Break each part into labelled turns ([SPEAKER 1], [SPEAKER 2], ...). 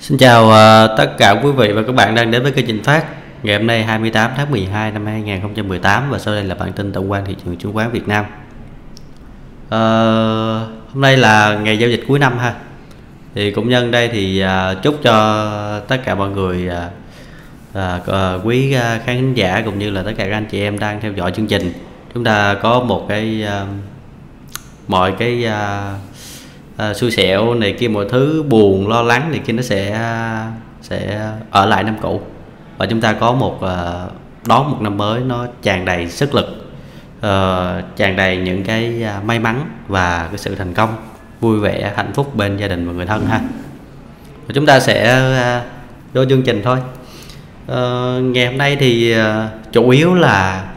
[SPEAKER 1] Xin chào tất cả quý vị và các bạn đang đến với kênh Trình Phát. Ngày hôm nay 28 tháng 12 năm 2018 và sau đây là bản tin tổng quan thị trường chứng khoán Việt Nam. Hôm nay là ngày giao dịch cuối năm ha. Thì cũng nhân đây thì chúc cho tất cả mọi người quý khán giả cũng như là tất cả các anh chị em đang theo dõi chương trình, chúng ta có một cái mọi cái xui xẻo này kia, mọi thứ buồn lo lắng này kia nó sẽ ở lại năm cũ, và chúng ta có đón một năm mới nó tràn đầy sức lực, tràn đầy những cái may mắn và cái sự thành công, vui vẻ, hạnh phúc bên gia đình và người thân ha. Và chúng ta sẽ vô chương trình thôi. Ngày hôm nay thì chủ yếu là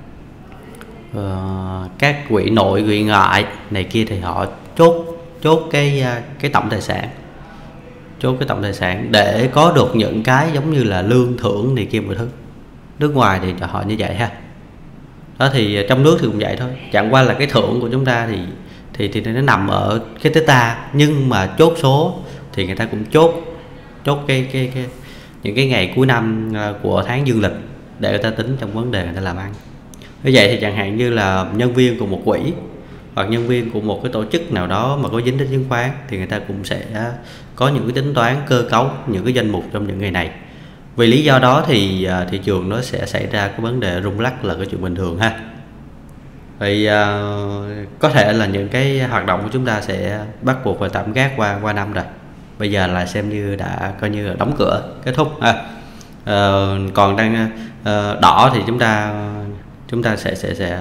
[SPEAKER 1] các quỹ nội quỹ ngoại này kia thì họ chốt cái tổng tài sản, chốt cái tổng tài sản để có được những cái giống như là lương thưởng này kia mọi thứ. Nước ngoài thì họ như vậy ha. Đó thì trong nước thì cũng vậy thôi, chẳng qua là cái thưởng của chúng ta thì nó nằm ở cái theta, nhưng mà chốt số thì người ta cũng chốt cái những cái ngày cuối năm của tháng dương lịch để người ta tính trong vấn đề người ta làm ăn. Như vậy thì chẳng hạn như là nhân viên của một quỹ hoặc nhân viên của một cái tổ chức nào đó mà có dính đến chứng khoán thì người ta cũng sẽ có những cái tính toán cơ cấu những cái danh mục trong những ngày này. Vì lý do đó thì thị trường nó sẽ xảy ra cái vấn đề rung lắc là cái chuyện bình thường ha. Vì có thể là những cái hoạt động của chúng ta sẽ bắt buộc phải tạm gác qua năm rồi. Bây giờ là xem như đã coi như là đóng cửa kết thúc ha. Còn đang đỏ thì chúng ta sẽ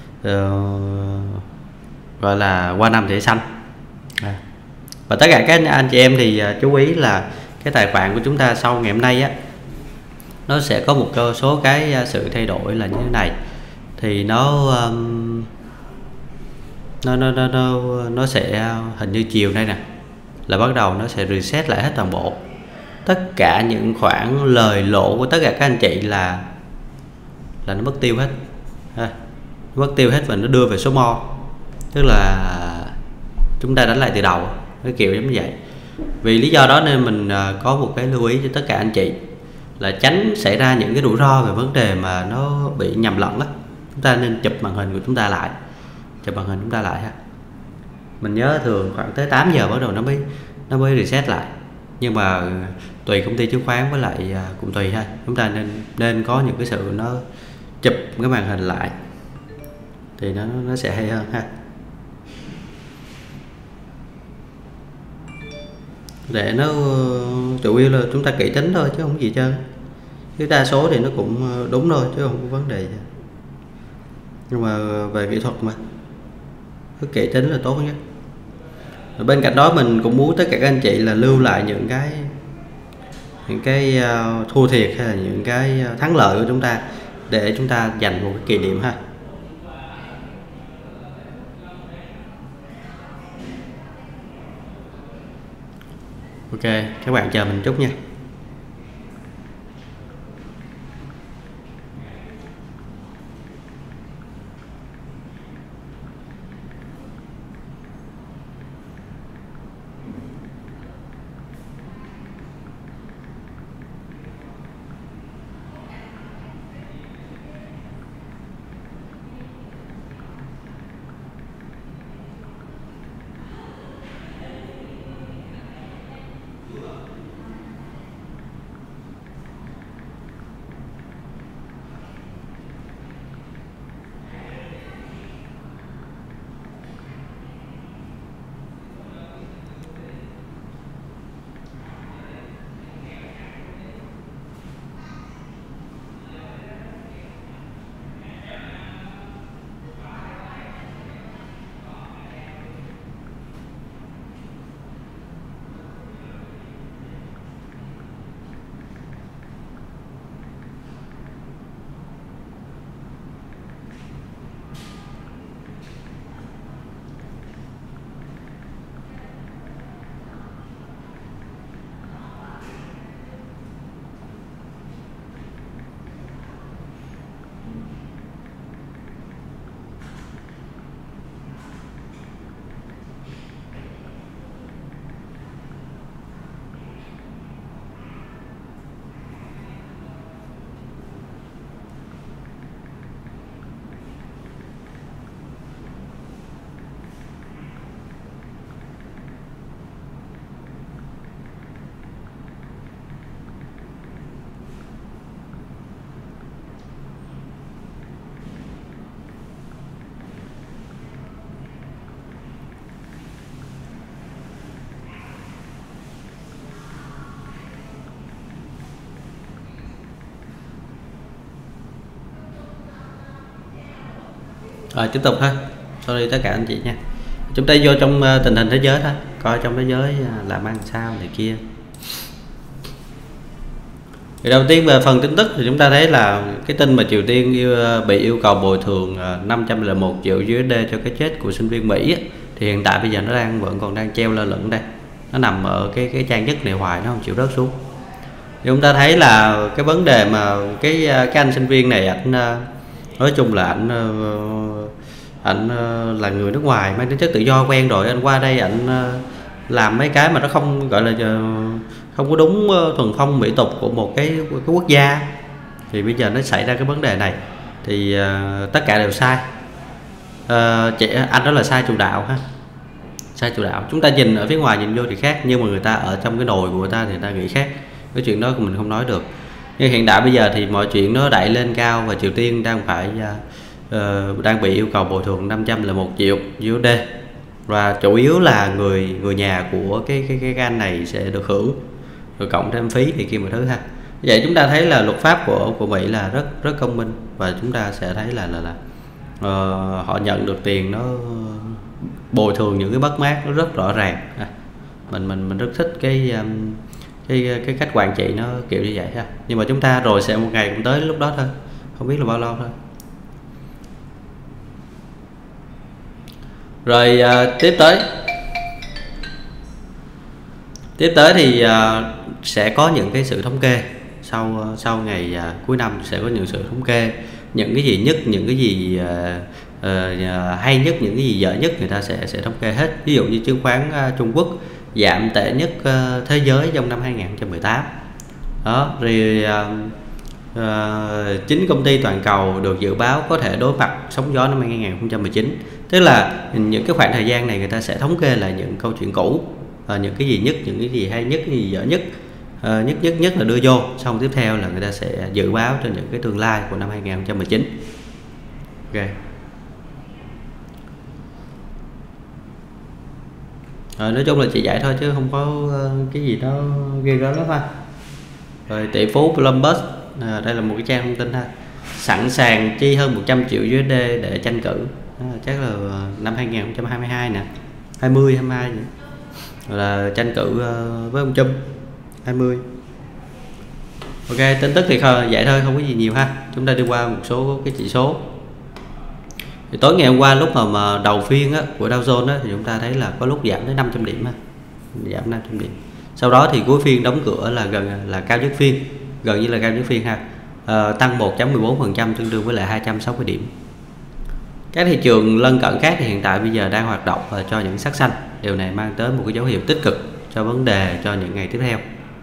[SPEAKER 1] gọi là qua năm thì xanh. Và tất cả các anh chị em thì chú ý là cái tài khoản của chúng ta sau ngày hôm nay á, nó sẽ có một số cái sự thay đổi là như thế này. Thì nó sẽ hình như chiều nay nè là bắt đầu nó sẽ reset lại hết toàn bộ tất cả những khoản lời lỗ của tất cả các anh chị là nó mất tiêu hết ha. Mất tiêu hết và nó đưa về số mo, tức là chúng ta đánh lại từ đầu, cái kiểu giống như vậy. Vì lý do đó nên mình có một cái lưu ý cho tất cả anh chị là tránh xảy ra những cái rủi ro về vấn đề mà nó bị nhầm lẫn đó. Chúng ta nên chụp màn hình của chúng ta lại, ha. Mình nhớ thường khoảng tới 8 giờ bắt đầu nó mới reset lại, nhưng mà tùy công ty chứng khoán với lại cũng tùy ha. Chúng ta nên có những cái sự nó chụp cái màn hình lại thì nó sẽ hay hơn ha, để nó chủ yếu là chúng ta kỹ tính thôi chứ không gì trơn. Cái đa số thì nó cũng đúng thôi chứ không có vấn đề gì. Nhưng mà về kỹ thuật mà cứ kỹ tính là tốt nhất. Và bên cạnh đó mình cũng muốn tất cả các anh chị là lưu lại những cái thua thiệt hay là những cái thắng lợi của chúng ta để chúng ta dành một cái kỷ niệm ha. Ok, các bạn chờ mình chút nha. Rồi tiếp tục thôi, sorry tất cả anh chị nha. Chúng ta vô trong tình hình thế giới thôi, coi trong thế giới làm ăn sao này kia. Thì đầu tiên về phần tin tức thì chúng ta thấy là cái tin mà Triều Tiên bị yêu cầu bồi thường 501 triệu USD cho cái chết của sinh viên Mỹ á, thì hiện tại bây giờ nó vẫn còn đang treo lơ lửng đây, nó nằm ở cái trang nhất này hoài, nó không chịu rớt xuống. Thì chúng ta thấy là cái vấn đề mà cái anh sinh viên này ảnh nói chung là ảnh là người nước ngoài mang tính chất tự do quen rồi, anh qua đây ảnh làm mấy cái mà nó không gọi là không có đúng thuần phong mỹ tục của một cái quốc gia, thì bây giờ nó xảy ra cái vấn đề này thì tất cả đều sai. Anh đó là sai chủ đạo ha, sai chủ đạo. Chúng ta nhìn ở phía ngoài nhìn vô thì khác, nhưng mà người ta ở trong cái nồi của người ta thì người ta nghĩ khác, cái chuyện đó của mình không nói được. Nhưng hiện tại bây giờ thì mọi chuyện nó đẩy lên cao và Triều Tiên đang phải đang bị yêu cầu bồi thường 501 triệu USD, và chủ yếu là người nhà của cái anh này sẽ được hưởng, rồi cộng thêm phí thì kia mọi thứ ha. Vậy chúng ta thấy là luật pháp của Mỹ là rất công minh, và chúng ta sẽ thấy là họ nhận được tiền nó bồi thường những cái mất mát nó rất rõ ràng. Mình rất thích cái cách quản trị nó kiểu như vậy ha. Nhưng mà chúng ta rồi sẽ một ngày cũng tới lúc đó thôi, không biết là bao lâu thôi. Rồi tiếp tới thì sẽ có những cái sự thống kê sau ngày cuối năm, sẽ có những sự thống kê những cái gì nhất, những cái gì hay nhất, những cái gì dở nhất, người ta sẽ thống kê hết. Ví dụ như chứng khoán Trung Quốc giảm tệ nhất thế giới trong năm 2018 đó, rồi 9 công ty toàn cầu được dự báo có thể đối mặt sóng gió năm 2019. Tức là những cái khoảng thời gian này người ta sẽ thống kê lại những câu chuyện cũ, những cái gì nhất, những cái gì hay nhất, cái gì dở nhất, nhất là đưa vô, xong tiếp theo là người ta sẽ dự báo cho những cái tương lai của năm 2019. Ok. Nói chung là chỉ vậy thôi chứ không có cái gì đó ghê gớm lắm ha. Rồi tỷ phú Bloomberg, đây là một cái trang thông tin ha, sẵn sàng chi hơn 100 triệu USD để tranh cử, chắc là năm 2022 nè, 22 nữa. Là tranh cử với ông Trump 20. Ok, tin tức thì vậy thôi, không có gì nhiều ha. Chúng ta đi qua một số cái chỉ số. Thì tối ngày hôm qua lúc mà đầu phiên á, của Dow Jones á, thì chúng ta thấy là có lúc giảm tới 500 điểm ha. Giảm 500 điểm. Sau đó thì cuối phiên đóng cửa là cao nhất phiên, gần như là cao nhất phiên ha. Tăng 1.14%, tương đương với lại 260 điểm. Các thị trường lân cận khác thì hiện tại bây giờ đang hoạt động cho những sắc xanh. Điều này mang tới một cái dấu hiệu tích cực cho vấn đề cho những ngày tiếp theo.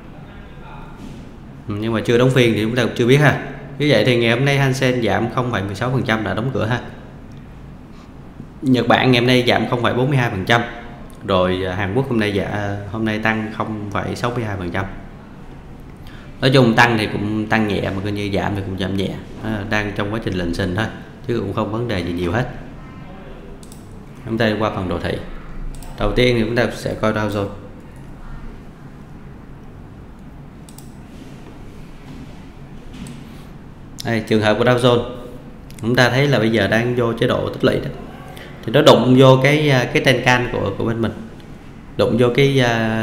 [SPEAKER 1] Nhưng mà chưa đóng phiên thì chúng ta cũng chưa biết ha. Như vậy thì ngày hôm nay Hang Seng giảm 0,16% đã đóng cửa ha. Nhật Bản ngày hôm nay giảm 0,42%. Rồi Hàn Quốc hôm nay tăng 0,62%. Nói chung tăng thì cũng tăng nhẹ, mà coi như giảm thì cũng giảm nhẹ, đang trong quá trình lình xình thôi, chứ cũng không vấn đề gì nhiều hết. Chúng ta đi qua phần đồ thị. Đầu tiên thì chúng ta sẽ coi Dow Jones. Đây, trường hợp của Dow Jones, chúng ta thấy là bây giờ đang vô chế độ tích lũy đó, thì nó đụng vô cái tên can của bên mình, đụng vô cái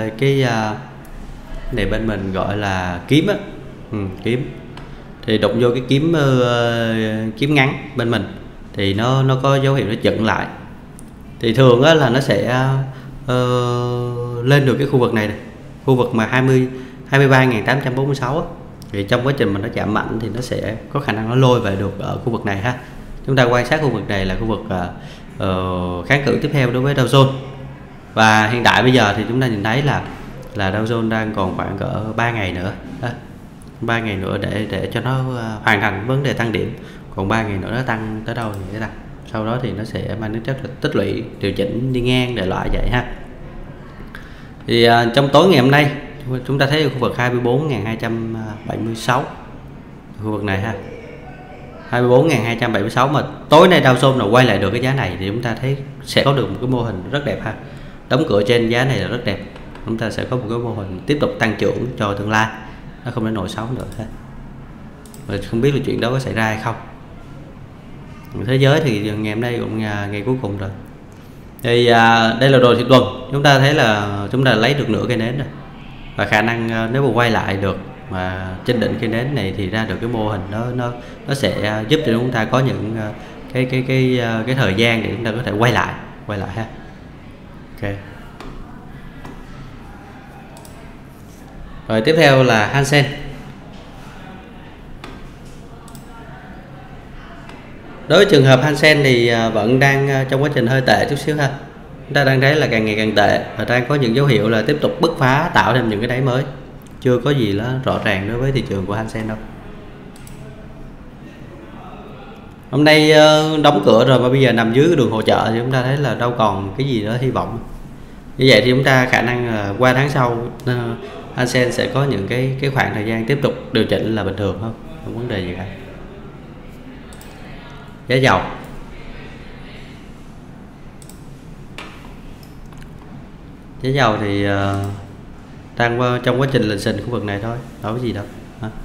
[SPEAKER 1] này bên mình gọi là kiếm á, kiếm, thì đụng vô cái kiếm ngắn bên mình, thì nó có dấu hiệu nó chững lại. Thì thường á là nó sẽ lên được cái khu vực này, khu vực mà 23.846 á. Thì trong quá trình mà nó chạm mạnh thì nó sẽ có khả năng nó lôi về được ở khu vực này ha. Chúng ta quan sát khu vực này là khu vực kháng cự tiếp theo đối với Dow Jones. Và hiện tại bây giờ thì chúng ta nhìn thấy là Dow Jones đang còn khoảng cỡ 3 ngày nữa đó. 3 ngày nữa để cho nó hoàn thành vấn đề tăng điểm. Còn 3 ngày nữa nó tăng tới đâu thì nó tăng. Sau đó thì nó sẽ mang tính chất là tích lũy, điều chỉnh đi ngang để loại vậy ha. Thì trong tối ngày hôm nay chúng ta thấy khu vực 24.276, khu vực này ha, 24.276, mà tối nay Dow Jones là quay lại được cái giá này thì chúng ta thấy sẽ có được một cái mô hình rất đẹp ha. Đóng cửa trên giá này là rất đẹp, chúng ta sẽ có một cái mô hình tiếp tục tăng trưởng cho tương lai, nó không đến nổi sóng nữa ha. Và không biết là chuyện đó có xảy ra hay không. Thế giới thì ngày hôm nay cũng ngày cuối cùng rồi. Thì đây là đồ thị tuần, chúng ta thấy là chúng ta lấy được nửa cây nến rồi, và khả năng nếu mà quay lại được mà trên đỉnh cây nến này thì ra được cái mô hình nó sẽ giúp cho chúng ta có những cái thời gian để chúng ta có thể quay lại ha. Ok. Rồi tiếp theo là Hang Seng. Đối với trường hợp Hang Seng thì vẫn đang trong quá trình hơi tệ chút xíu ha. Chúng ta đang thấy là càng ngày càng tệ và đang có những dấu hiệu là tiếp tục bứt phá, tạo thêm những cái đáy mới. Chưa có gì đó rõ ràng đối với thị trường của Hang Seng đâu. Hôm nay đóng cửa rồi mà bây giờ nằm dưới cái đường hỗ trợ thì chúng ta thấy là đâu còn cái gì đó hy vọng. Như vậy thì chúng ta khả năng qua tháng sau Hang Seng sẽ có những cái khoảng thời gian tiếp tục điều chỉnh là bình thường hơn, không vấn đề gì cả. Giá dầu. Giá dầu thì đang trong quá trình lình xình khu vực này thôi, đâu có gì đâu.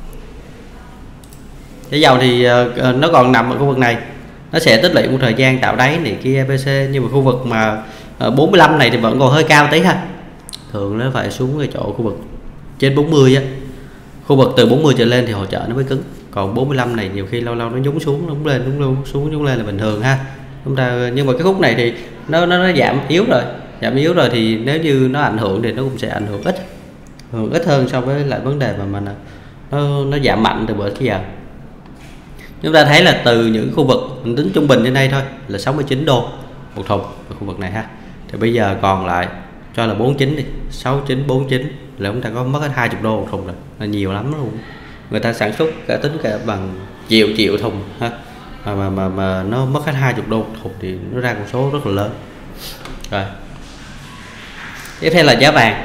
[SPEAKER 1] Giá dầu thì nó còn nằm ở khu vực này, nó sẽ tích lũy một thời gian tạo đáy này kia ABC, nhưng mà khu vực mà 45 này thì vẫn còn hơi cao tí ha. Thường nó phải xuống cái chỗ khu vực trên 40 á, khu vực từ 40 trở lên thì hỗ trợ nó mới cứng, còn 45 này nhiều khi lâu lâu nó nhúng xuống, nhúng lên, nhúng lên là bình thường ha. Chúng ta nhưng mà cái khúc này thì nó giảm yếu rồi thì nếu như nó ảnh hưởng thì nó cũng sẽ ảnh hưởng ít hơn so với lại vấn đề mà nó giảm mạnh từ bữa tới giờ. Chúng ta thấy là từ những khu vực mình tính trung bình trên đây thôi là 69 đô một thùng ở khu vực này ha, thì bây giờ còn lại cho là 49 đi, 69 49 là chúng ta có mất hết 20 đô một thùng rồi, là nhiều lắm luôn. Người ta sản xuất cả tính cả bằng triệu thùng ha, mà nó mất hết 20 đô một thùng thì nó ra con số rất là lớn. Rồi tiếp theo là giá vàng.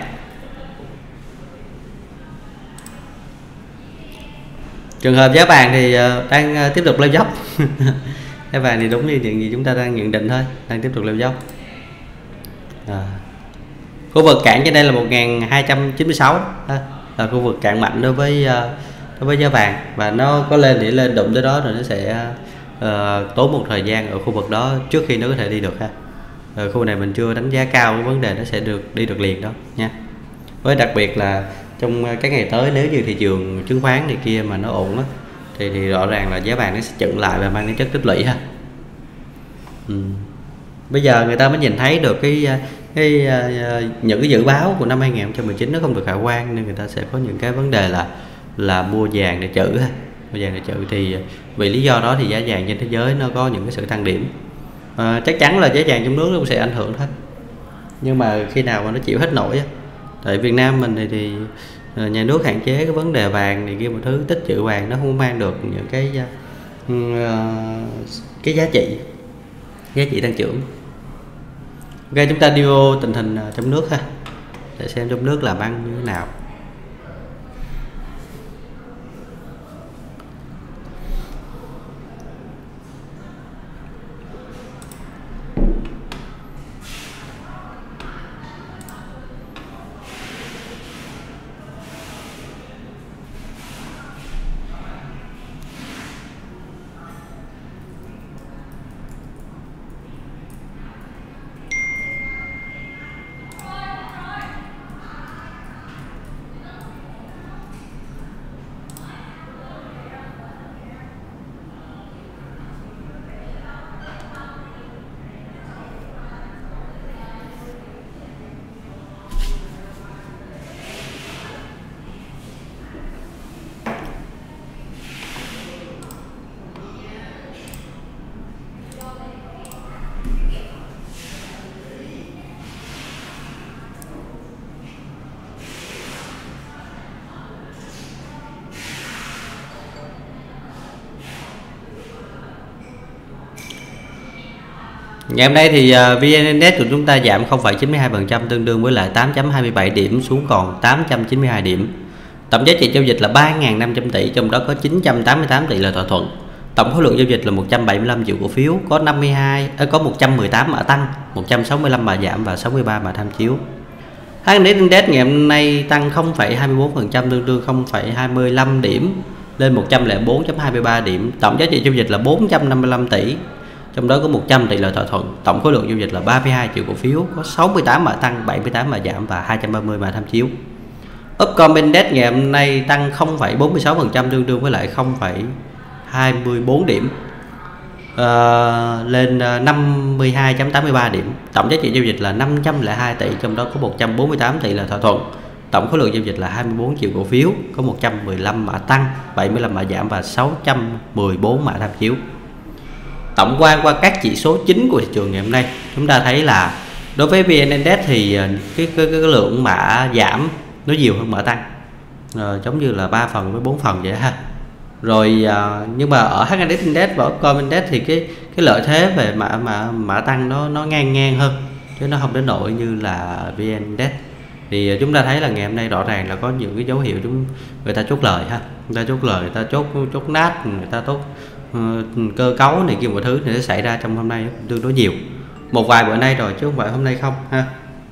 [SPEAKER 1] Trường hợp giá vàng thì đang tiếp tục leo dốc. Giá vàng thì đúng như những gì chúng ta đang nhận định thôi, đang tiếp tục leo dốc. Khu vực cản trên đây là 1296 là khu vực cản mạnh đối với giá vàng, và nó có lên thì lên đụng tới đó rồi nó sẽ tốn một thời gian ở khu vực đó trước khi nó có thể đi được ha. Khu này mình chưa đánh giá cao cái vấn đề nó sẽ đi được liền đó nha. Với đặc biệt là trong các ngày tới nếu như thị trường chứng khoán này kia mà nó ổn á, thì rõ ràng là giá vàng nó sẽ chững lại và mang đến chất tích lũy ha. Bây giờ người ta mới nhìn thấy được những cái dự báo của năm 2019 nó không được khả quan, nên người ta sẽ có những cái vấn đề là mua vàng để trữ ha. Mua vàng để trữ thì vì lý do đó thì giá vàng trên thế giới nó có những cái sự tăng điểm. Chắc chắn là giá vàng trong nước nó cũng sẽ ảnh hưởng thôi, nhưng mà khi nào mà nó chịu hết nổi á. Tại Việt Nam mình thì nhà nước hạn chế cái vấn đề vàng này kia, một thứ tích trữ vàng nó không mang được những cái giá trị tăng trưởng. Ok, chúng ta đi vô tình hình trong nước ha, để xem trong nước làm ăn như thế nào. Ngày hôm nay thì VN Index của chúng ta giảm 0,92%, tương đương với lại 8.27 điểm, xuống còn 892 điểm. Tổng giá trị giao dịch là 3.500 tỷ, trong đó có 988 tỷ là thỏa thuận. Tổng khối lượng giao dịch là 175 triệu cổ phiếu, có 118 mã tăng, 165 mã giảm và 63 mã tham chiếu. HNX Index ngày hôm nay tăng 0,24%, tương đương 0,25 điểm, lên 104.23 điểm. Tổng giá trị giao dịch là 455 tỷ, trong đó có 100 tỷ lợi thỏa thuận. Tổng khối lượng giao dịch là 32 triệu cổ phiếu, có 68 mã tăng, 78 mã giảm và 230 mã tham chiếu. Upcom Index ngày hôm nay tăng 0,46%, tương đương với lại 0,24 điểm, lên 52.83 điểm. Tổng giá trị giao dịch là 502 tỷ, trong đó có 148 tỷ là thỏa thuận. Tổng khối lượng giao dịch là 24 triệu cổ phiếu, có 115 mã tăng, 75 mã giảm và 614 mã tham chiếu. Tổng quan qua các chỉ số chính của thị trường ngày hôm nay, chúng ta thấy là đối với VN Index thì cái lượng mã giảm nó nhiều hơn mã tăng, giống như là 3 phần với 4 phần vậy ha. Rồi nhưng mà ở HNX Index và Upcom Index thì cái lợi thế về mã tăng nó ngang hơn, chứ nó không đến nỗi như là VN Index. Thì chúng ta thấy là ngày hôm nay rõ ràng là có những cái dấu hiệu người ta chốt lời ha, người ta chốt lời, người ta chốt nát, người ta chốt cơ cấu này kia mọi thứ thì nó xảy ra trong hôm nay tương đối nhiều, một vài bữa nay rồi chứ không phải hôm nay không ha.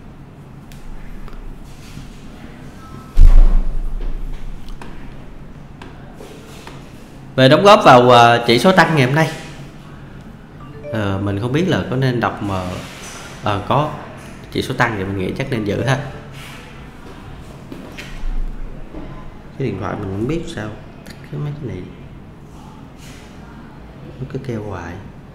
[SPEAKER 1] Về đóng góp vào chỉ số tăng ngày hôm nay, mình không biết là có nên đọc mà có chỉ số tăng thì mình nghĩ chắc nên giữ ha. Cái điện thoại mình không biết sao tắt cái mấy cái này nó cứ kêu hoài.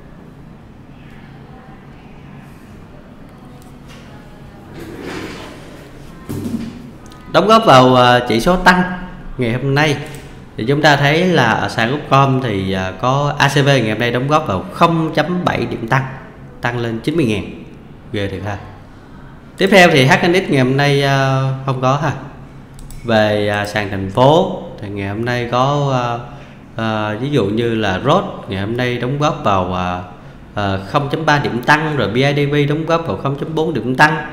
[SPEAKER 1] Đóng góp vào chỉ số tăng ngày hôm nay thì chúng ta thấy là ở sàn Upcom thì có ACV ngày hôm nay đóng góp vào 0.7 điểm tăng lên 90.000, ghê thiệt ha. Tiếp theo thì HNX ngày hôm nay không có ha. Về sàn thành phố thì ngày hôm nay có ví dụ như là ROT ngày hôm nay đóng góp vào 0.3 điểm tăng, rồi BIDV đóng góp vào 0.4 điểm tăng,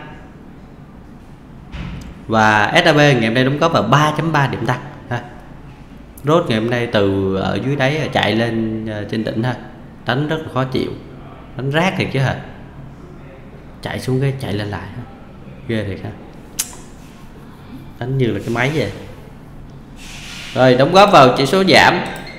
[SPEAKER 1] và SAB ngày hôm nay đóng góp vào 3.3 điểm tăng ha. ROT ngày hôm nay từ ở dưới đáy chạy lên trên đỉnh ha, đánh rất là khó chịu, đánh rác thiệt chứ hả, chạy xuống cái chạy lên lại ha, ghê thiệt ha, đánh như là cái máy vậy. Rồi đóng góp vào chỉ số giảm,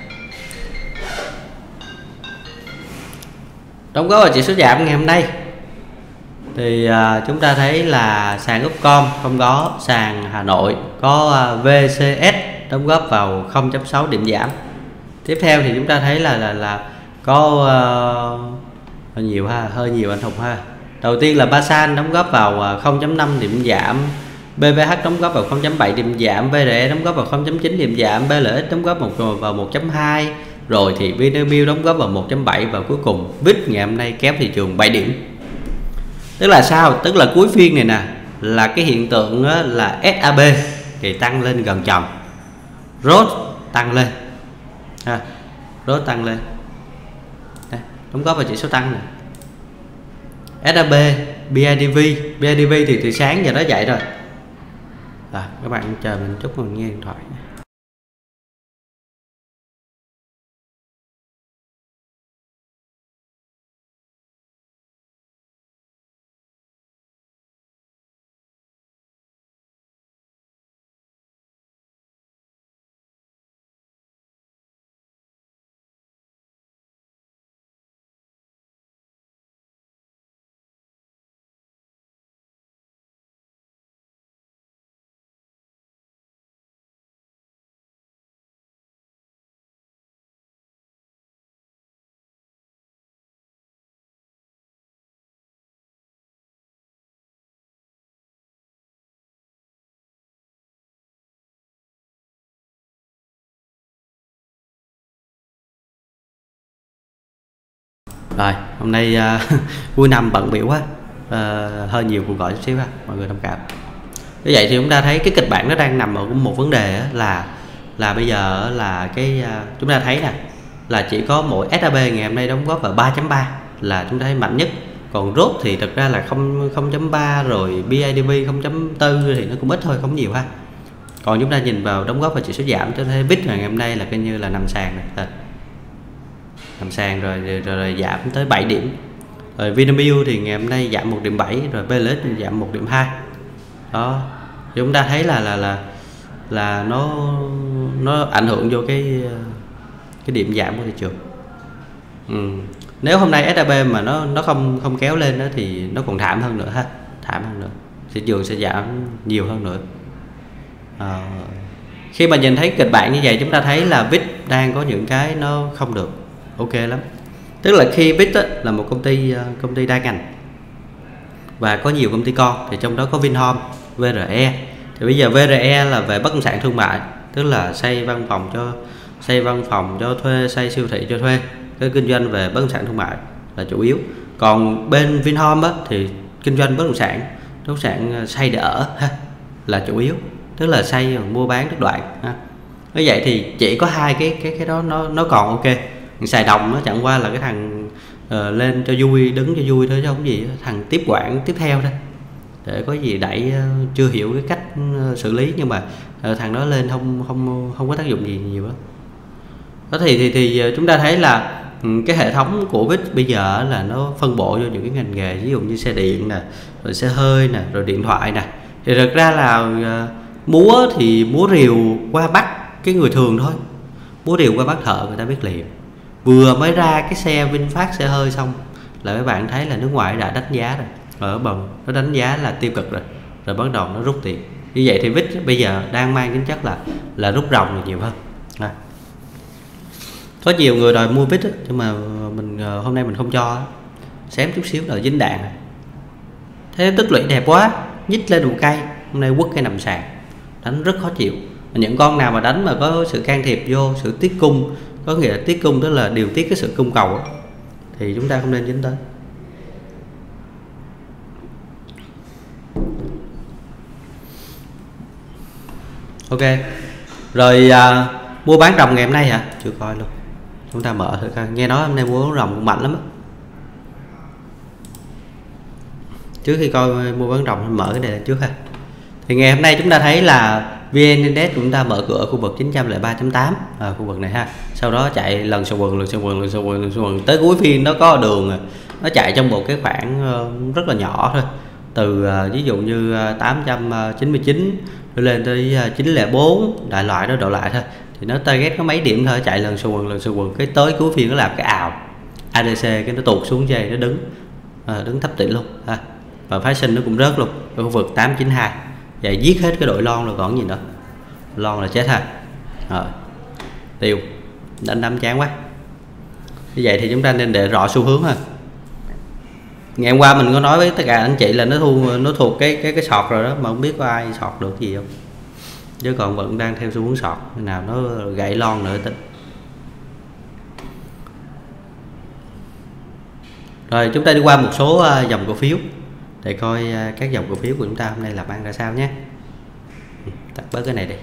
[SPEAKER 1] đóng góp vào chỉ số giảm ngày hôm nay thì chúng ta thấy là sàn Upcom không có, sàn Hà Nội có VCS đóng góp vào 0.6 điểm giảm. Tiếp theo thì chúng ta thấy là có nhiều ha, hơi nhiều anh Hùng ha. Đầu tiên là Basan đóng góp vào 0.5 điểm giảm, BVH đóng góp vào 0.7 điểm giảm, VRE đóng góp vào 0.9 điểm giảm, BLX đóng góp vào 1.2, rồi thì Vinamilk đóng góp vào 1.7 và cuối cùng VIX ngày hôm nay kéo thị trường 7 điểm. Tức là sao? Tức là cuối phiên này nè là cái hiện tượng là SAB thì tăng lên gần chồng, ROT tăng lên ha, ROT tăng lên đây, đóng góp vào chỉ số tăng này. SAB, BIDV thì từ sáng giờ nó dậy rồi. Các bạn chờ mình chút mình nghe điện thoại. Rồi hôm nay cuối năm bận biểu quá, hơi nhiều cuộc gọi chút xíu ha, mọi người thông cảm. Như vậy thì chúng ta thấy cái kịch bản nó đang nằm ở một vấn đề là bây giờ là cái chúng ta thấy nè là chỉ có mỗi SAB ngày hôm nay đóng góp vào 3.3 là chúng ta thấy mạnh nhất, còn ROT thì thực ra là 0.3 rồi BIDV 0.4 thì nó cũng ít thôi, không nhiều ha. Còn chúng ta nhìn vào đóng góp vào chỉ số giảm, tôi thấy VIX ngày hôm nay là coi như là nằm sàn này, nằm sàn rồi giảm tới 7 điểm. Rồi Vinamilk thì ngày hôm nay giảm 1.7 điểm, rồi BLX giảm 1.2 điểm. Đó chúng ta thấy là là nó ảnh hưởng vô cái điểm giảm của thị trường. Nếu hôm nay SHB mà nó không kéo lên đó thì nó còn thảm hơn nữa ha, thảm hơn nữa, thị trường sẽ giảm nhiều hơn nữa. Khi mà nhìn thấy kịch bản như vậy, chúng ta thấy là VIX đang có những cái nó không được ok lắm. Tức là khi VIX là một công ty đa ngành và có nhiều công ty con, thì trong đó có Vinhome, VRE. Thì bây giờ VRE là về bất động sản thương mại, tức là xây văn phòng cho thuê, xây siêu thị cho thuê, cái kinh doanh về bất động sản thương mại là chủ yếu. Còn bên Vinhome thì kinh doanh bất động sản xây để ở ha, là chủ yếu, tức là xây mua bán đất đoạn ha. Như vậy thì chỉ có hai cái đó nó còn ok. Sài Đồng nó chẳng qua là cái thằng lên cho vui, đứng cho vui thôi chứ không gì, thằng tiếp quản tiếp theo thôi, để có gì đẩy, chưa hiểu cái cách xử lý, nhưng mà thằng đó lên không có tác dụng gì nhiều lắm. Đó thì chúng ta thấy là cái hệ thống của VIX bây giờ là nó phân bổ vô những cái ngành nghề, ví dụ như xe điện nè, rồi xe hơi nè, rồi điện thoại nè. Thì thực ra là múa thì múa rìu qua bắt cái người thường thôi, múa rìu qua bắt thợ người ta biết liền. Vừa mới ra cái xe VinFast xe hơi xong là các bạn thấy là nước ngoài đã đánh giá rồi, ở bần nó đánh giá là tiêu cực rồi bắt đầu nó rút tiền. Như vậy thì VIX bây giờ đang mang tính chất là rút ròng là nhiều hơn. Có nhiều người đòi mua VIX nhưng mà mình hôm nay mình không cho, xém chút xíu là dính đạn. Thế tích lũy đẹp quá, nhích lên một cây, hôm nay quất cây nằm sàn, đánh rất khó chịu. Những con nào mà đánh mà có sự can thiệp vô sự tiết cung, có nghĩa là tiết cung tức là điều tiết cái sự cung cầu thì chúng ta không nên dính tới. Ok rồi, mua bán ròng ngày hôm nay hả? Chưa coi luôn, chúng ta mở thử coi. Nghe nói hôm nay mua bán ròng cũng mạnh lắm á. Trước khi coi mua bán ròng mở cái này trước ha. Thì ngày hôm nay chúng ta thấy là VN Index chúng ta mở cửa ở khu vực 903.8 ở khu vực này ha. Sau đó chạy lần sau quần tới cuối phiên nó có đường, nó chạy trong một cái khoảng rất là nhỏ thôi. Từ ví dụ như 899 lên tới 904 đại loại đó, độ lại thôi. Thì nó target có mấy điểm thôi, chạy lần sau quần cái tới cuối phiên nó làm cái ào ADC, cái nó tụt xuống dây, nó đứng thấp tỉ luôn ha. Và phái sinh nó cũng rớt luôn ở khu vực 892. Vậy giết hết cái đội lon rồi còn gì nữa, lon là chết ha. Rồi tiêu đánh đấm chán quá. Như vậy thì chúng ta nên để rõ xu hướng ha. Ngày hôm qua mình có nói với tất cả anh chị là nó thuộc cái sọt rồi đó, mà không biết có ai sọt được gì không, chứ còn vẫn đang theo xu hướng sọt. Nào nó gãy lon nữa tính. Rồi chúng ta đi qua một số dòng cổ phiếu để coi các dòng cổ phiếu của chúng ta hôm nay làm ăn ra sao nhé. Tắt bớt cái này đi.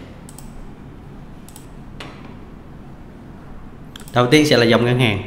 [SPEAKER 1] Đầu tiên sẽ là dòng ngân hàng.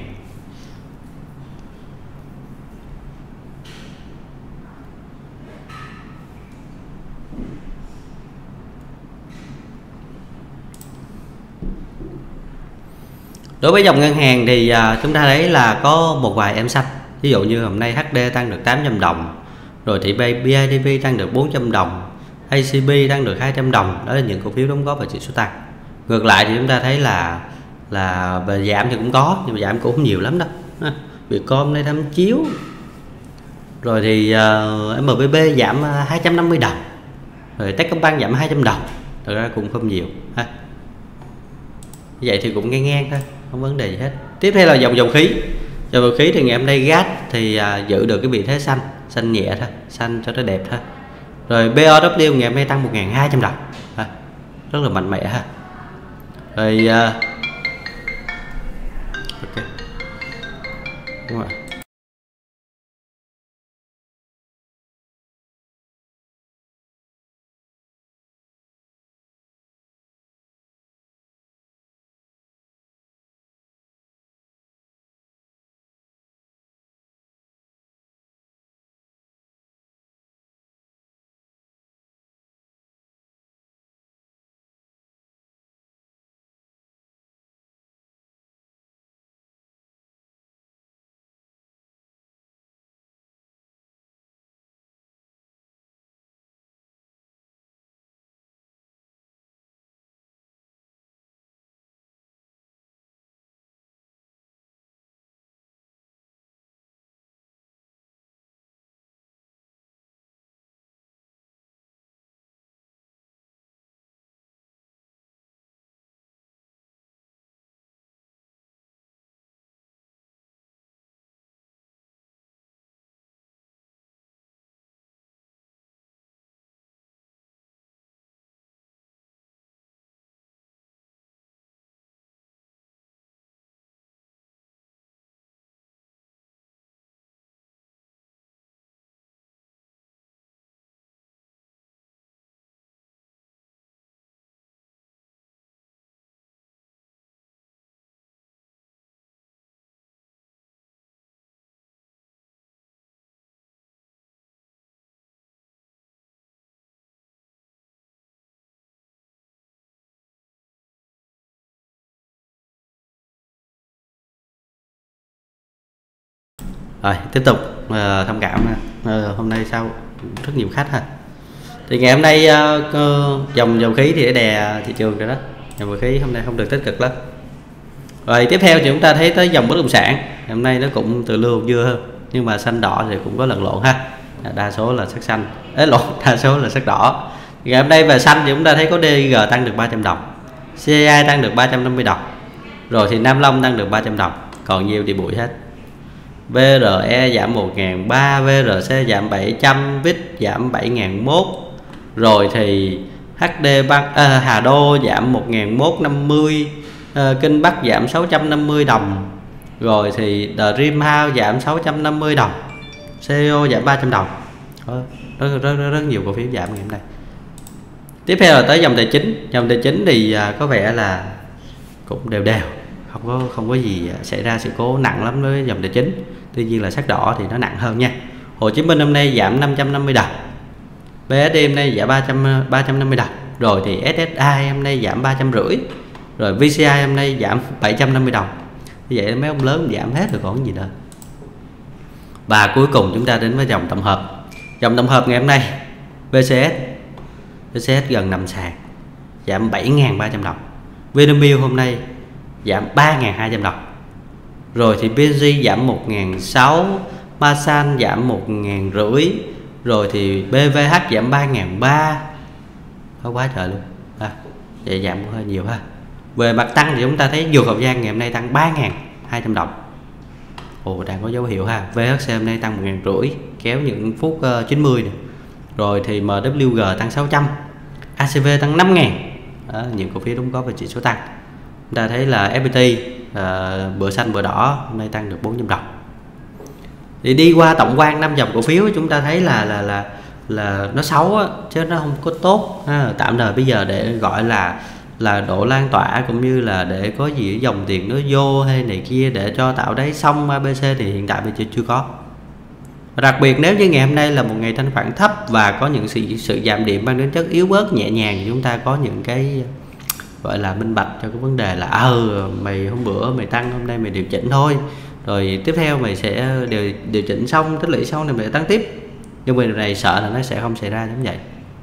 [SPEAKER 1] Đối với dòng ngân hàng thì chúng ta thấy là có một vài em xanh. Ví dụ như hôm nay HD tăng được 800 đồng, rồi thì BIDV tăng được 400 đồng, ACB tăng được 200 đồng. Đó là những cổ phiếu đóng góp vào chỉ số tăng. Ngược lại thì chúng ta thấy là về giảm thì cũng có, nhưng mà giảm cũng không nhiều lắm đâu. Vietcom đây tham chiếu, rồi thì MBB giảm 250 đồng, rồi Techcombank giảm 200 đồng. Thực ra cũng không nhiều ha. Vậy thì cũng ngang thôi, không vấn đề gì hết. Tiếp theo là dòng dầu khí. Dầu khí thì ngày hôm nay gas thì giữ được cái vị thế xanh nhẹ thôi, xanh cho nó đẹp thôi. Rồi BOW ngày hôm nay tăng 1.200 đồng ha, rất là mạnh mẽ ha. Rồi ok, đúng rồi. Rồi tiếp tục thông cảm hôm nay sao rất nhiều khách ha. Thì ngày hôm nay dòng dầu khí thì đã đè thị trường rồi đó, dòng dầu khí hôm nay không được tích cực lắm. Rồi tiếp theo thì chúng ta thấy tới dòng bất động sản, hôm nay nó cũng từ lưa dưa hơn, nhưng mà xanh đỏ thì cũng có lẫn lộn ha, đa số là sắc xanh, đa số là sắc đỏ. Ngày hôm nay về xanh thì chúng ta thấy có DG tăng được 300 đồng, CI tăng được 350 đồng, rồi thì Nam Long tăng được 300 đồng, còn nhiều thì bụi hết. VRE giảm 1.300, VRC giảm 700, VIX giảm 7.001, rồi thì HD Hà Đô giảm 1.150, Kinh Bắc giảm 650 đồng, rồi thì Dream House giảm 650 đồng, CEO giảm 300 đồng. Rất nhiều cổ phiếu giảm ngày hôm nay. Tiếp theo là tới dòng tài chính. Dòng tài chính thì có vẻ là cũng đều đều, không có gì xảy ra sự cố nặng lắm với dòng tài chính. Tuy nhiên là sắc đỏ thì nó nặng hơn nha. Hồ Chí Minh hôm nay giảm 550 đồng, BSD hôm nay giảm 350 đồng, rồi thì SSI hôm nay giảm 350, rồi VCI hôm nay giảm 750 đồng. Như vậy mấy ông lớn giảm hết rồi còn gì nữa. Và cuối cùng chúng ta đến với dòng tổng hợp. Dòng tổng hợp ngày hôm nay VCS gần nằm sàn, giảm 7.300 đồng. Vinamilk hôm nay giảm 3.200 đồng, rồi thì PNG giảm 1.600, Masan giảm 1.500, rồi thì BVH giảm 3.300, có quá trời luôn. Vậy giảm cũng hơi nhiều ha. Về mặt tăng thì chúng ta thấy Dược Hậu Giang ngày hôm nay tăng 3.200 đồng, đang có dấu hiệu ha. VHC hôm nay tăng 1.500, kéo những phút 90 này. Rồi thì MWG tăng 600, ACV tăng 5.000. Những cổ phiếu đóng góp về chỉ số tăng. Chúng ta thấy là FPT bữa xanh bữa đỏ hôm nay tăng được 400 đồng. Thì đi qua tổng quan 5 dòng cổ phiếu chúng ta thấy là nó xấu á, chứ nó không có tốt ha. Tạm thời bây giờ để gọi là độ lan tỏa cũng như là để có gì dòng tiền nó vô hay này kia để cho tạo đáy xong ABC thì hiện tại bây giờ chưa có. Đặc biệt nếu như ngày hôm nay là một ngày thanh khoản thấp và có những sự giảm điểm mang đến chất yếu bớt nhẹ nhàng, thì chúng ta có những cái gọi là minh bạch cho cái vấn đề là mày hôm bữa mày tăng, hôm nay mày điều chỉnh thôi, rồi tiếp theo mày sẽ điều chỉnh xong tích lũy xong thì mày tăng tiếp. Nhưng mà điều này sợ là nó sẽ không xảy ra giống vậy.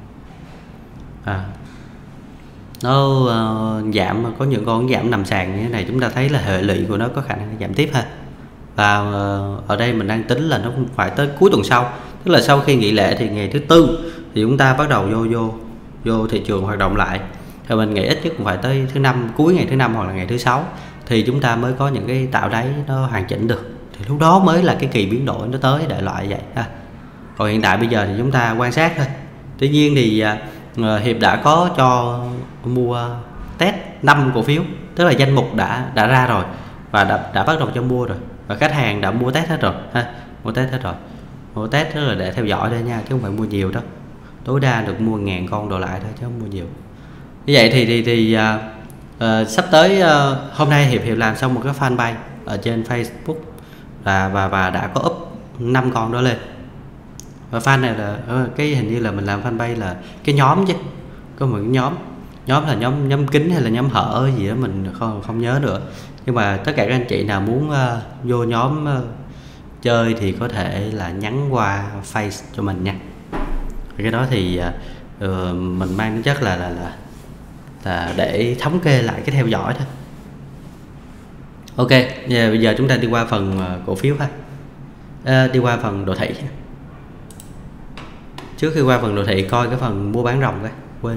[SPEAKER 1] Nó giảm, có những con giảm nằm sàn như thế này chúng ta thấy là hệ lụy của nó có khả năng giảm tiếp ha. Và ở đây mình đang tính là nó không phải tới cuối tuần sau, tức là sau khi nghỉ lễ thì ngày thứ Tư thì chúng ta bắt đầu vô thị trường hoạt động lại. Thì mình nghĩ ít nhất cũng phải tới thứ Năm, cuối ngày thứ Năm hoặc là ngày thứ Sáu thì chúng ta mới có những cái tạo đáy nó hoàn chỉnh được, thì lúc đó mới là cái kỳ biến đổi nó tới, đại loại vậy ha. Còn hiện tại bây giờ thì chúng ta quan sát thôi. Tuy nhiên thì Hiệp đã có cho mua test 5 cổ phiếu, tức là danh mục đã ra rồi và đã bắt đầu cho mua rồi, và khách hàng đã mua test hết rồi ha. Mua test là để theo dõi thôi nha, chứ không phải mua nhiều đó. Tối đa được mua 1.000 con đồ lại thôi chứ không mua nhiều. Như vậy thì sắp tới hôm nay Hiệp làm xong một cái fanpage ở trên Facebook và đã có up 5 con đó lên. Và fan này là cái hình như là mình làm fanpage là cái nhóm chứ, có một cái nhóm là nhóm kính hay là nhóm hở gì đó mình không nhớ nữa. Nhưng mà tất cả các anh chị nào muốn vô nhóm chơi thì có thể là nhắn qua face cho mình nha. Cái đó thì mình mang tính chất là để thống kê lại cái theo dõi thôi. Ok, bây giờ chúng ta đi qua phần cổ phiếu ha. Đi qua phần đồ thị. Trước khi qua phần đồ thị coi cái phần mua bán ròng coi, quên.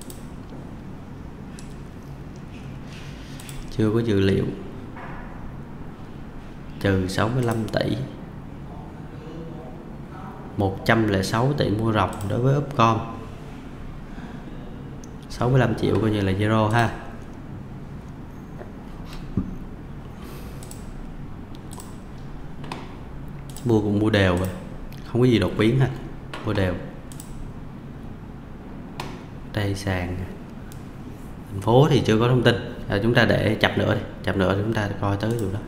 [SPEAKER 1] Chưa có dữ liệu. Trừ 65 tỷ, 106 tỷ mua ròng đối với Upcom, 65 triệu coi như là zero ha. Mua cũng mua đều rồi, không có gì đột biến ha, mua đều. Đây sàn thành phố thì chưa có thông tin, chúng ta để chập nữa thì chúng ta coi tới điều đó.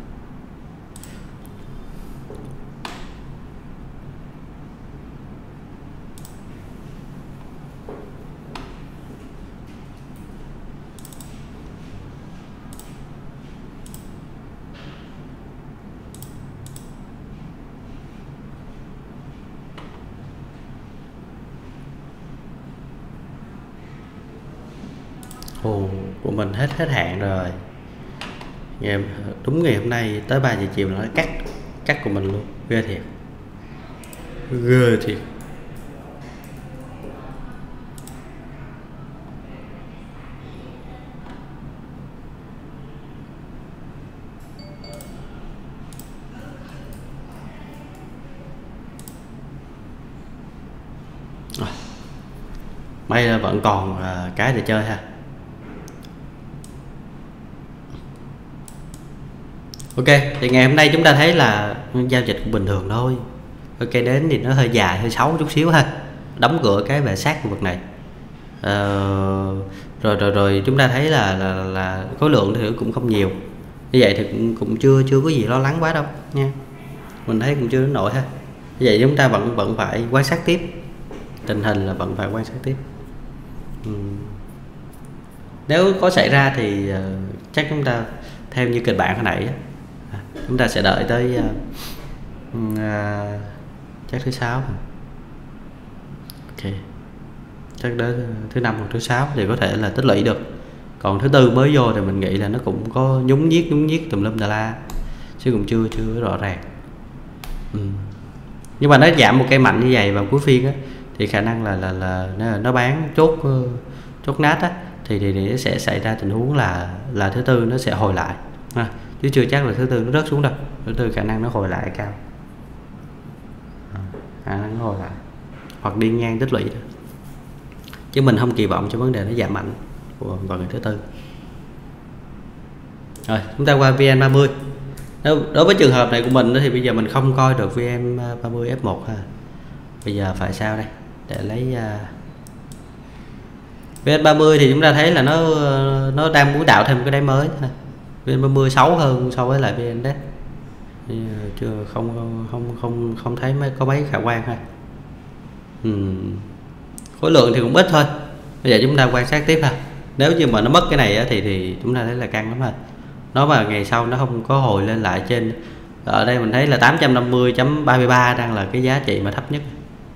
[SPEAKER 1] Ồ, của mình hết hết hạn rồi. Đúng ngày hôm nay tới 3 giờ chiều nó cắt của mình luôn, ghê thiệt, ghê thiệt. May là vẫn còn cái để chơi ha. Ok, thì ngày hôm nay chúng ta thấy là giao dịch cũng bình thường thôi. Ok, đến thì nó hơi dài, hơi xấu chút xíu ha. Đóng cửa cái về sát khu vực này. Rồi chúng ta thấy là khối lượng thì cũng không nhiều. Như vậy thì cũng chưa có gì lo lắng quá đâu nha. Mình thấy cũng chưa đến nổi ha. Như vậy chúng ta vẫn phải quan sát tiếp. Tình hình là vẫn phải quan sát tiếp. Nếu có xảy ra thì chắc chúng ta theo như kịch bản hồi nãy chúng ta sẽ đợi tới chắc thứ 6. Ok, chắc đến thứ 5 hoặc thứ 6 thì có thể là tích lũy được. Còn thứ tư mới vô thì mình nghĩ là nó cũng có nhúng nhiếc tùm lum tà la, chứ cũng chưa rõ ràng. Nhưng mà nó giảm một cây mạnh như vậy vào cuối phiên á, thì khả năng là nó bán chốt nát á, thì nó sẽ xảy ra tình huống là thứ tư nó sẽ hồi lại chứ chưa chắc là thứ tư nó rớt xuống đâu. Thứ tư khả năng nó hồi lại cao, khả năng nó hồi lại hoặc đi ngang tích lũy đó. Chứ mình không kỳ vọng cho vấn đề nó giảm mạnh vào ngày thứ tư. Rồi chúng ta qua VN30. Đối với trường hợp này của mình thì bây giờ mình không coi được VN30 F1 ha. Bây giờ phải sao đây để lấy VN30 thì chúng ta thấy là nó đang muốn tạo thêm cái đáy mới. VN30 xấu hơn so với lại VN Index, chưa không thấy có mấy khả quan ha. Khối lượng thì cũng ít thôi. Bây giờ chúng ta quan sát tiếp ha. Nếu như mà nó mất cái này thì chúng ta thấy là căng lắm ha. Nó mà ngày sau nó không có hồi lên lại trên, ở đây mình thấy là 850.33 đang là cái giá trị mà thấp nhất.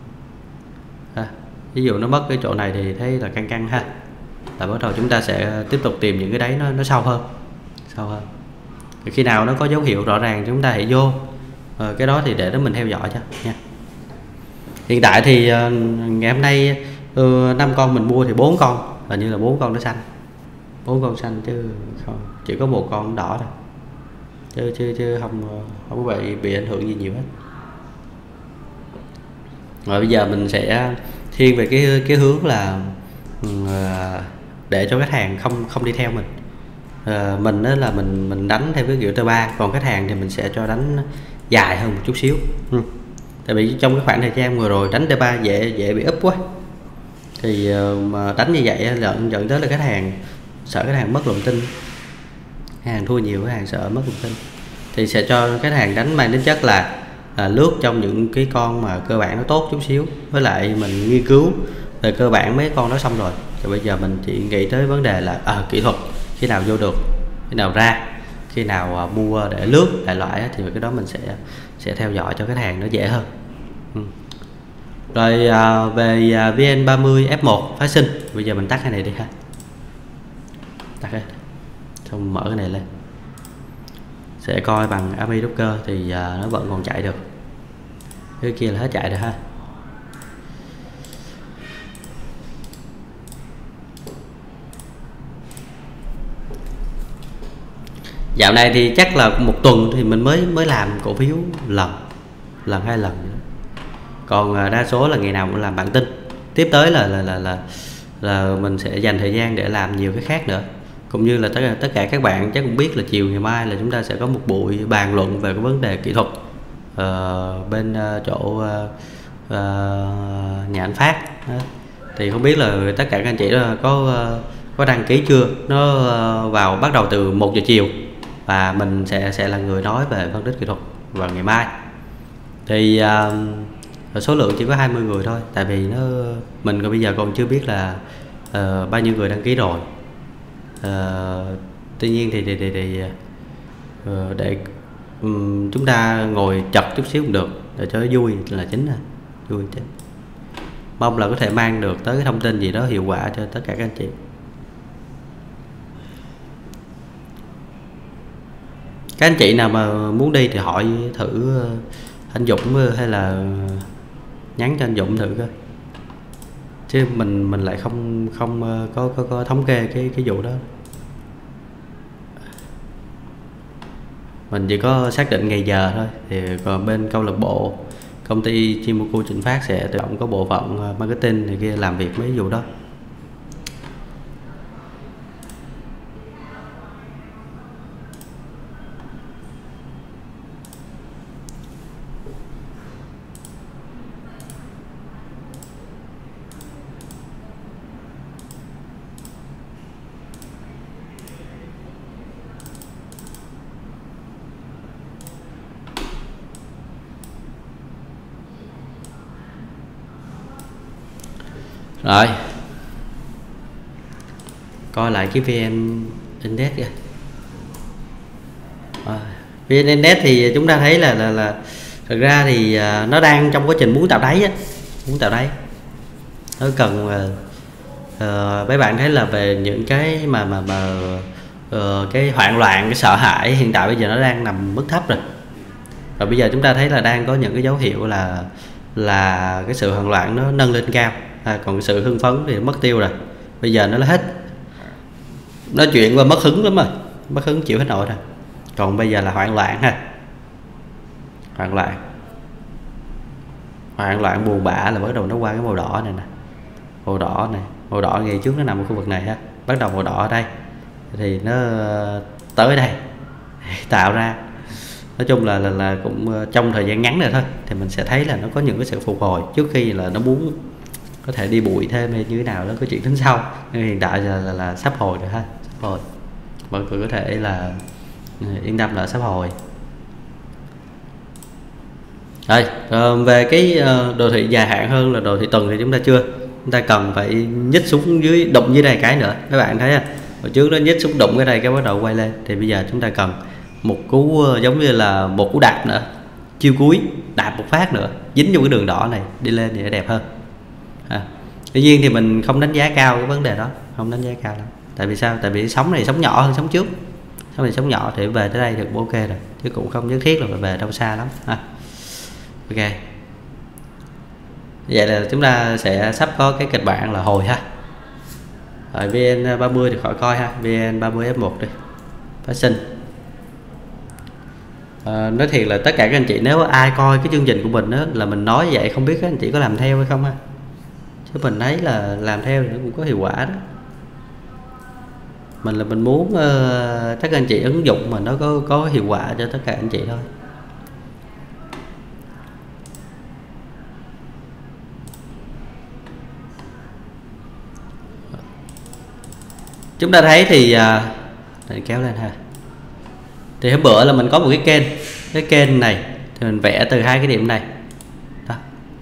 [SPEAKER 1] Ví dụ nó mất cái chỗ này thì thấy là căng ha, là bắt đầu chúng ta sẽ tiếp tục tìm những cái đáy nó sâu hơn. Khi nào nó có dấu hiệu rõ ràng chúng ta hãy vô. Cái đó thì để đó mình theo dõi cho nha. Hiện tại thì ngày hôm nay 5 con mình mua thì 4 con, hình như là 4 con nó xanh, 4 con xanh chứ không, chỉ có một con đỏ thôi, chứ không có bị ảnh hưởng gì nhiều hết. Rồi bây giờ mình sẽ thiên về cái hướng là để cho khách hàng không đi theo mình. Mình đó là mình đánh theo cái kiểu T3, còn khách hàng thì mình sẽ cho đánh dài hơn một chút xíu. Tại vì trong cái khoảng thời gian vừa rồi đánh T3 dễ bị úp quá, thì mà đánh như vậy dẫn tới là khách hàng sợ khách hàng mất lòng tin, khách hàng thua nhiều, khách hàng sợ mất lòng tin, thì sẽ cho khách hàng đánh mang tính chất là lướt trong những cái con mà cơ bản nó tốt chút xíu, với lại mình nghiên cứu về cơ bản mấy con đó xong rồi. Thì bây giờ mình chỉ nghĩ tới vấn đề là kỹ thuật, khi nào vô được, khi nào ra, khi nào mua để lướt đại loại thì cái đó mình sẽ theo dõi cho khách hàng nó dễ hơn. Rồi về VN30 F1 phái sinh, bây giờ mình tắt cái này đi ha, tắt đây xong mở cái này lên, sẽ coi bằng API Docker thì nó vẫn còn chạy được, cái kia là hết chạy rồi ha. Dạo này thì chắc là một tuần thì mình mới làm cổ phiếu lần 2 lần nữa. Còn đa số là ngày nào cũng làm bản tin. Tiếp tới là mình sẽ dành thời gian để làm nhiều cái khác nữa. Cũng như là tất cả các bạn chắc cũng biết là chiều ngày mai là chúng ta sẽ có một buổi bàn luận về cái vấn đề kỹ thuật bên chỗ nhà anh Phát. Thì không biết là tất cả các anh chị đó có đăng ký chưa? Nó vào bắt đầu từ 1 giờ chiều, và mình sẽ là người nói về phân tích kỹ thuật vào ngày mai. Thì số lượng chỉ có 20 người thôi, tại vì mình bây giờ còn chưa biết là bao nhiêu người đăng ký rồi. Tuy nhiên thì để chúng ta ngồi chật chút xíu cũng được, để cho nó vui là chính, vui chính. Mong là có thể mang được tới cái thông tin gì đó hiệu quả cho tất cả các anh chị. Các anh chị nào mà muốn đi thì hỏi thử anh Dũng, hay là nhắn cho anh Dũng thử coi, chứ mình lại không không có thống kê cái vụ đó. Mình chỉ có xác định ngày giờ thôi, thì còn bên câu lạc bộ, công ty Chinmoku Trịnh Phát sẽ tự động có bộ phận marketing này kia làm việc mấy vụ đó. Rồi, coi lại cái VN Index kìa. VN Index thì chúng ta thấy là thực ra thì nó đang trong quá trình muốn tạo đáy á, muốn tạo đáy. Nó cần mấy bạn thấy là về những cái mà cái hoảng loạn, cái sợ hãi hiện tại bây giờ nó đang nằm mức thấp rồi. Rồi bây giờ chúng ta thấy là đang có những cái dấu hiệu là cái sự hoảng loạn nó nâng lên cao, còn cái sự hưng phấn thì mất tiêu rồi. Bây giờ nó là hết, nói chuyện và mất hứng lắm rồi, mất hứng chịu hết nổi rồi. Còn bây giờ là hoảng loạn ha, hoảng loạn buồn bã là bắt đầu nó qua cái màu đỏ này nè, màu đỏ ngày trước nó nằm ở khu vực này ha, bắt đầu màu đỏ ở đây thì nó tới đây tạo ra. Nói chung là cũng trong thời gian ngắn này thôi thì mình sẽ thấy là nó có những cái sự phục hồi trước khi là nó muốn có thể đi bụi thêm hay như thế nào đó, có chuyện tính sau. Nhưng hiện tại là sắp hồi rồi ha, sắp hồi. Mọi người có thể là yên tâm là sắp hồi. Rồi, về cái đồ thị dài hạn hơn là đồ thị tuần thì chúng ta cần phải nhích xuống dưới, đụng dưới đây cái nữa. Các bạn thấy à, hồi trước nó nhích xuống đụng cái đây cái bắt đầu quay lên, thì bây giờ chúng ta cần một cú giống như là một cú đạp nữa, chiêu cuối đạp một phát nữa dính vô cái đường đỏ này đi lên thì nó đẹp hơn. Tuy nhiên thì mình không đánh giá cao cái vấn đề đó, không đánh giá cao lắm. Tại vì sao? Tại vì sóng này sóng nhỏ hơn sóng trước, sóng này sóng nhỏ thì về tới đây thì cũng ok rồi, chứ cũng không nhất thiết là phải về đâu xa lắm ha. Ok, vậy là chúng ta sẽ sắp có cái kịch bản là hồi ha. Rồi VN30 thì khỏi coi ha, VN30 F1 đi, phát sinh. Nói thiệt là tất cả các anh chị nếu ai coi cái chương trình của mình đó, là mình nói vậy không biết các anh chị có làm theo hay không ha, chứ mình thấy là làm theo thì nó cũng có hiệu quả đó. Mình muốn tất cả anh chị ứng dụng mà nó có hiệu quả cho tất cả anh chị thôi. Chúng ta thấy thì kéo lên ha, thì hôm bữa là mình có một cái kênh này thì mình vẽ từ hai cái điểm này đó.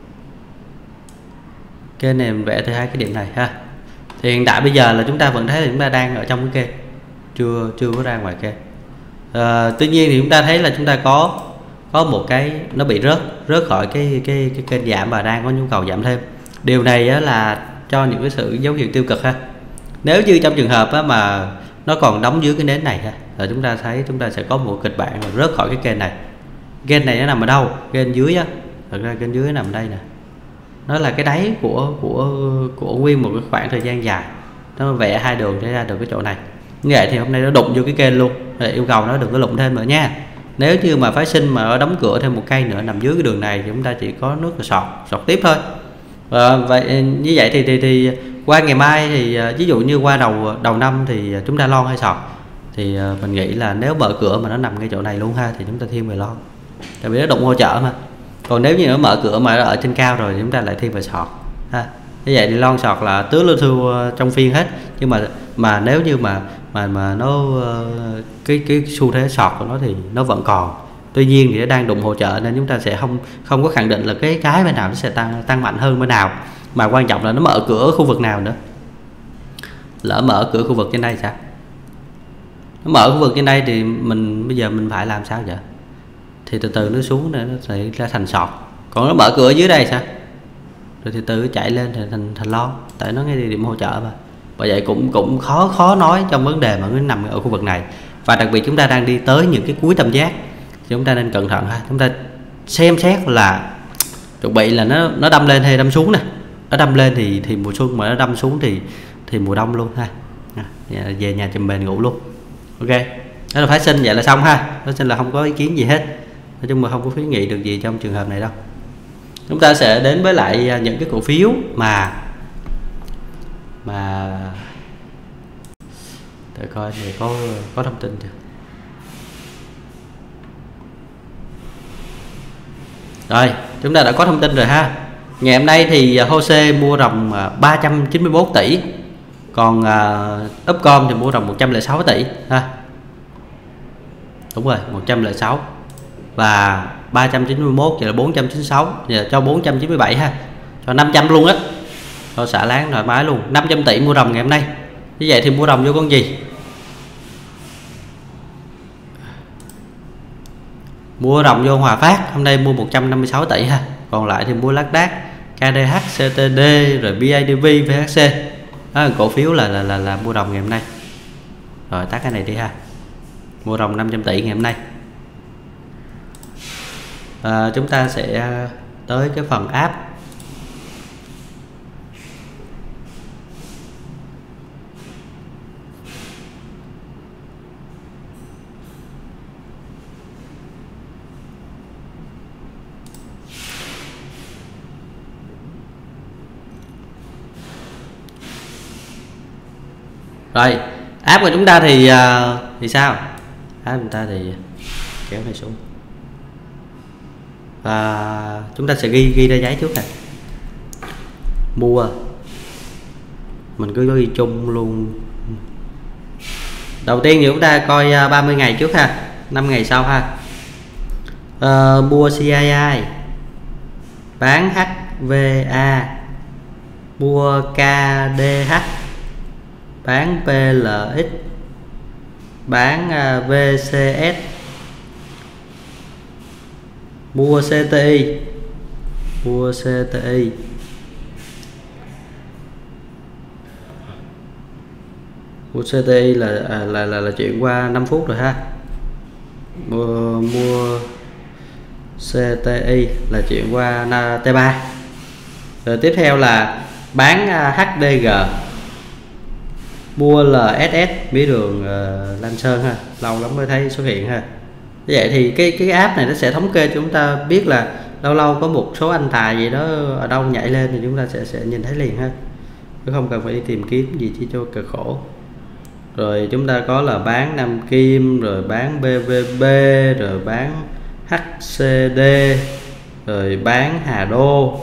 [SPEAKER 1] Kênh này mình vẽ từ hai cái điểm này ha. Thì hiện tại bây giờ là chúng ta vẫn thấy là chúng ta đang ở trong cái kênh, chưa có ra ngoài kênh. Tuy nhiên thì chúng ta thấy là chúng ta có một cái nó bị rớt khỏi cái kênh giảm và đang có nhu cầu giảm thêm. Điều này là cho những cái sự dấu hiệu tiêu cực ha. Nếu như trong trường hợp mà nó còn đóng dưới cái nến này ha, là chúng ta thấy chúng ta sẽ có một kịch bản là rớt khỏi cái kênh này. Kênh này nó nằm ở đâu? Kênh dưới á, thật ra kênh dưới nằm đây nè, nó là cái đáy của nguyên một cái khoảng thời gian dài, nó vẽ hai đường để ra được cái chỗ này. Như vậy thì hôm nay nó đụng vô cái kênh luôn, để yêu cầu nó đừng có lụng thêm nữa nha. Nếu như mà phái sinh mà nó đóng cửa thêm một cây nữa nằm dưới cái đường này thì chúng ta chỉ có nước là sọt tiếp thôi. Vậy như vậy thì qua ngày mai thì ví dụ như qua đầu năm thì chúng ta lon hay sọt, thì mình nghĩ là nếu mở cửa mà nó nằm ngay chỗ này luôn ha thì chúng ta thiên về lon, tại vì nó đụng hỗ trợ mà. Còn nếu như nó mở cửa mà nó ở trên cao rồi thì chúng ta lại thiên về sọt ha. Như vậy thì lon sọt là tứ lưu thu trong phiên hết. Nhưng mà nếu như mà nó cái xu thế sọt của nó thì nó vẫn còn. Tuy nhiên thì nó đang đụng hỗ trợ nên chúng ta sẽ không có khẳng định là cái bên nào nó sẽ tăng mạnh hơn bên nào, mà quan trọng là nó mở cửa ở khu vực nào nữa. Lỡ mở cửa khu vực trên đây sao? Nó mở khu vực trên đây thì bây giờ mình phải làm sao vậy? Thì từ từ nó xuống để nó sẽ ra thành sọt. Còn nó mở cửa dưới đây sao? Rồi từ từ chạy lên thì thành lon, tại nó ngay địa điểm hỗ trợ mà. Bởi vậy cũng khó nói trong vấn đề mà nó nằm ở khu vực này. Và đặc biệt chúng ta đang đi tới những cái cuối tam giác, chúng ta nên cẩn thận ha. Chúng ta xem xét là chuẩn bị là nó đâm lên hay đâm xuống nè. Nó đâm lên thì mùa xuân, mà nó đâm xuống thì mùa đông luôn ha. Về nhà chùm mền ngủ luôn. Ok, đó là phái sinh, vậy là xong ha. Phái sinh là không có ý kiến gì hết, nói chung mà không có khuyến nghị được gì trong trường hợp này đâu. Chúng ta sẽ đến với lại những cái cổ phiếu mà để coi thì có thông tin chưa. Rồi, chúng ta đã có thông tin rồi ha. Ngày hôm nay thì HOSE mua ròng 391 tỷ, còn Upcom thì mua ròng 106 tỷ ha. Đúng rồi, 106 và 391, vậy là 496, giờ cho 497 ha, cho 500 luôn á, cho xả láng thoải mái luôn. 500 tỷ mua ròng ngày hôm nay. Như vậy thì mua ròng vô con gì? Mua ròng vô Hòa Phát, hôm nay mua 156 tỷ ha. Còn lại thì mua lác đác, KDH, CTD, rồi BIDV, VHC. Đó, cổ phiếu là mua ròng ngày hôm nay. Rồi tắt cái này đi ha. Mua ròng 500 tỷ ngày hôm nay. Chúng ta sẽ tới cái phần app. Rồi, app của chúng ta thì sao? App của chúng ta thì kéo này xuống. Và chúng ta sẽ ghi ra giấy trước này. Mua. Mình cứ ghi chung luôn. Đầu tiên thì chúng ta coi 30 ngày trước ha, 5 ngày sau ha. Mua CII, bán HVA, mua KDH, bán PLX, bán VCS, mua CTI, mua CTI là chuyện qua 5 phút rồi ha. Mua CTI là chuyện qua T3. Rồi tiếp theo là bán HDG, mua LSS, mía đường Lam Sơn ha, lâu lắm mới thấy xuất hiện ha. Như vậy thì cái app này nó sẽ thống kê cho chúng ta biết là lâu lâu có một số anh tài gì đó ở đâu nhảy lên thì chúng ta sẽ nhìn thấy liền ha, chứ không cần phải đi tìm kiếm gì chi cho cực khổ. Rồi chúng ta có là bán Nam Kim, rồi bán BVB, rồi bán HCD, rồi bán Hà Đô.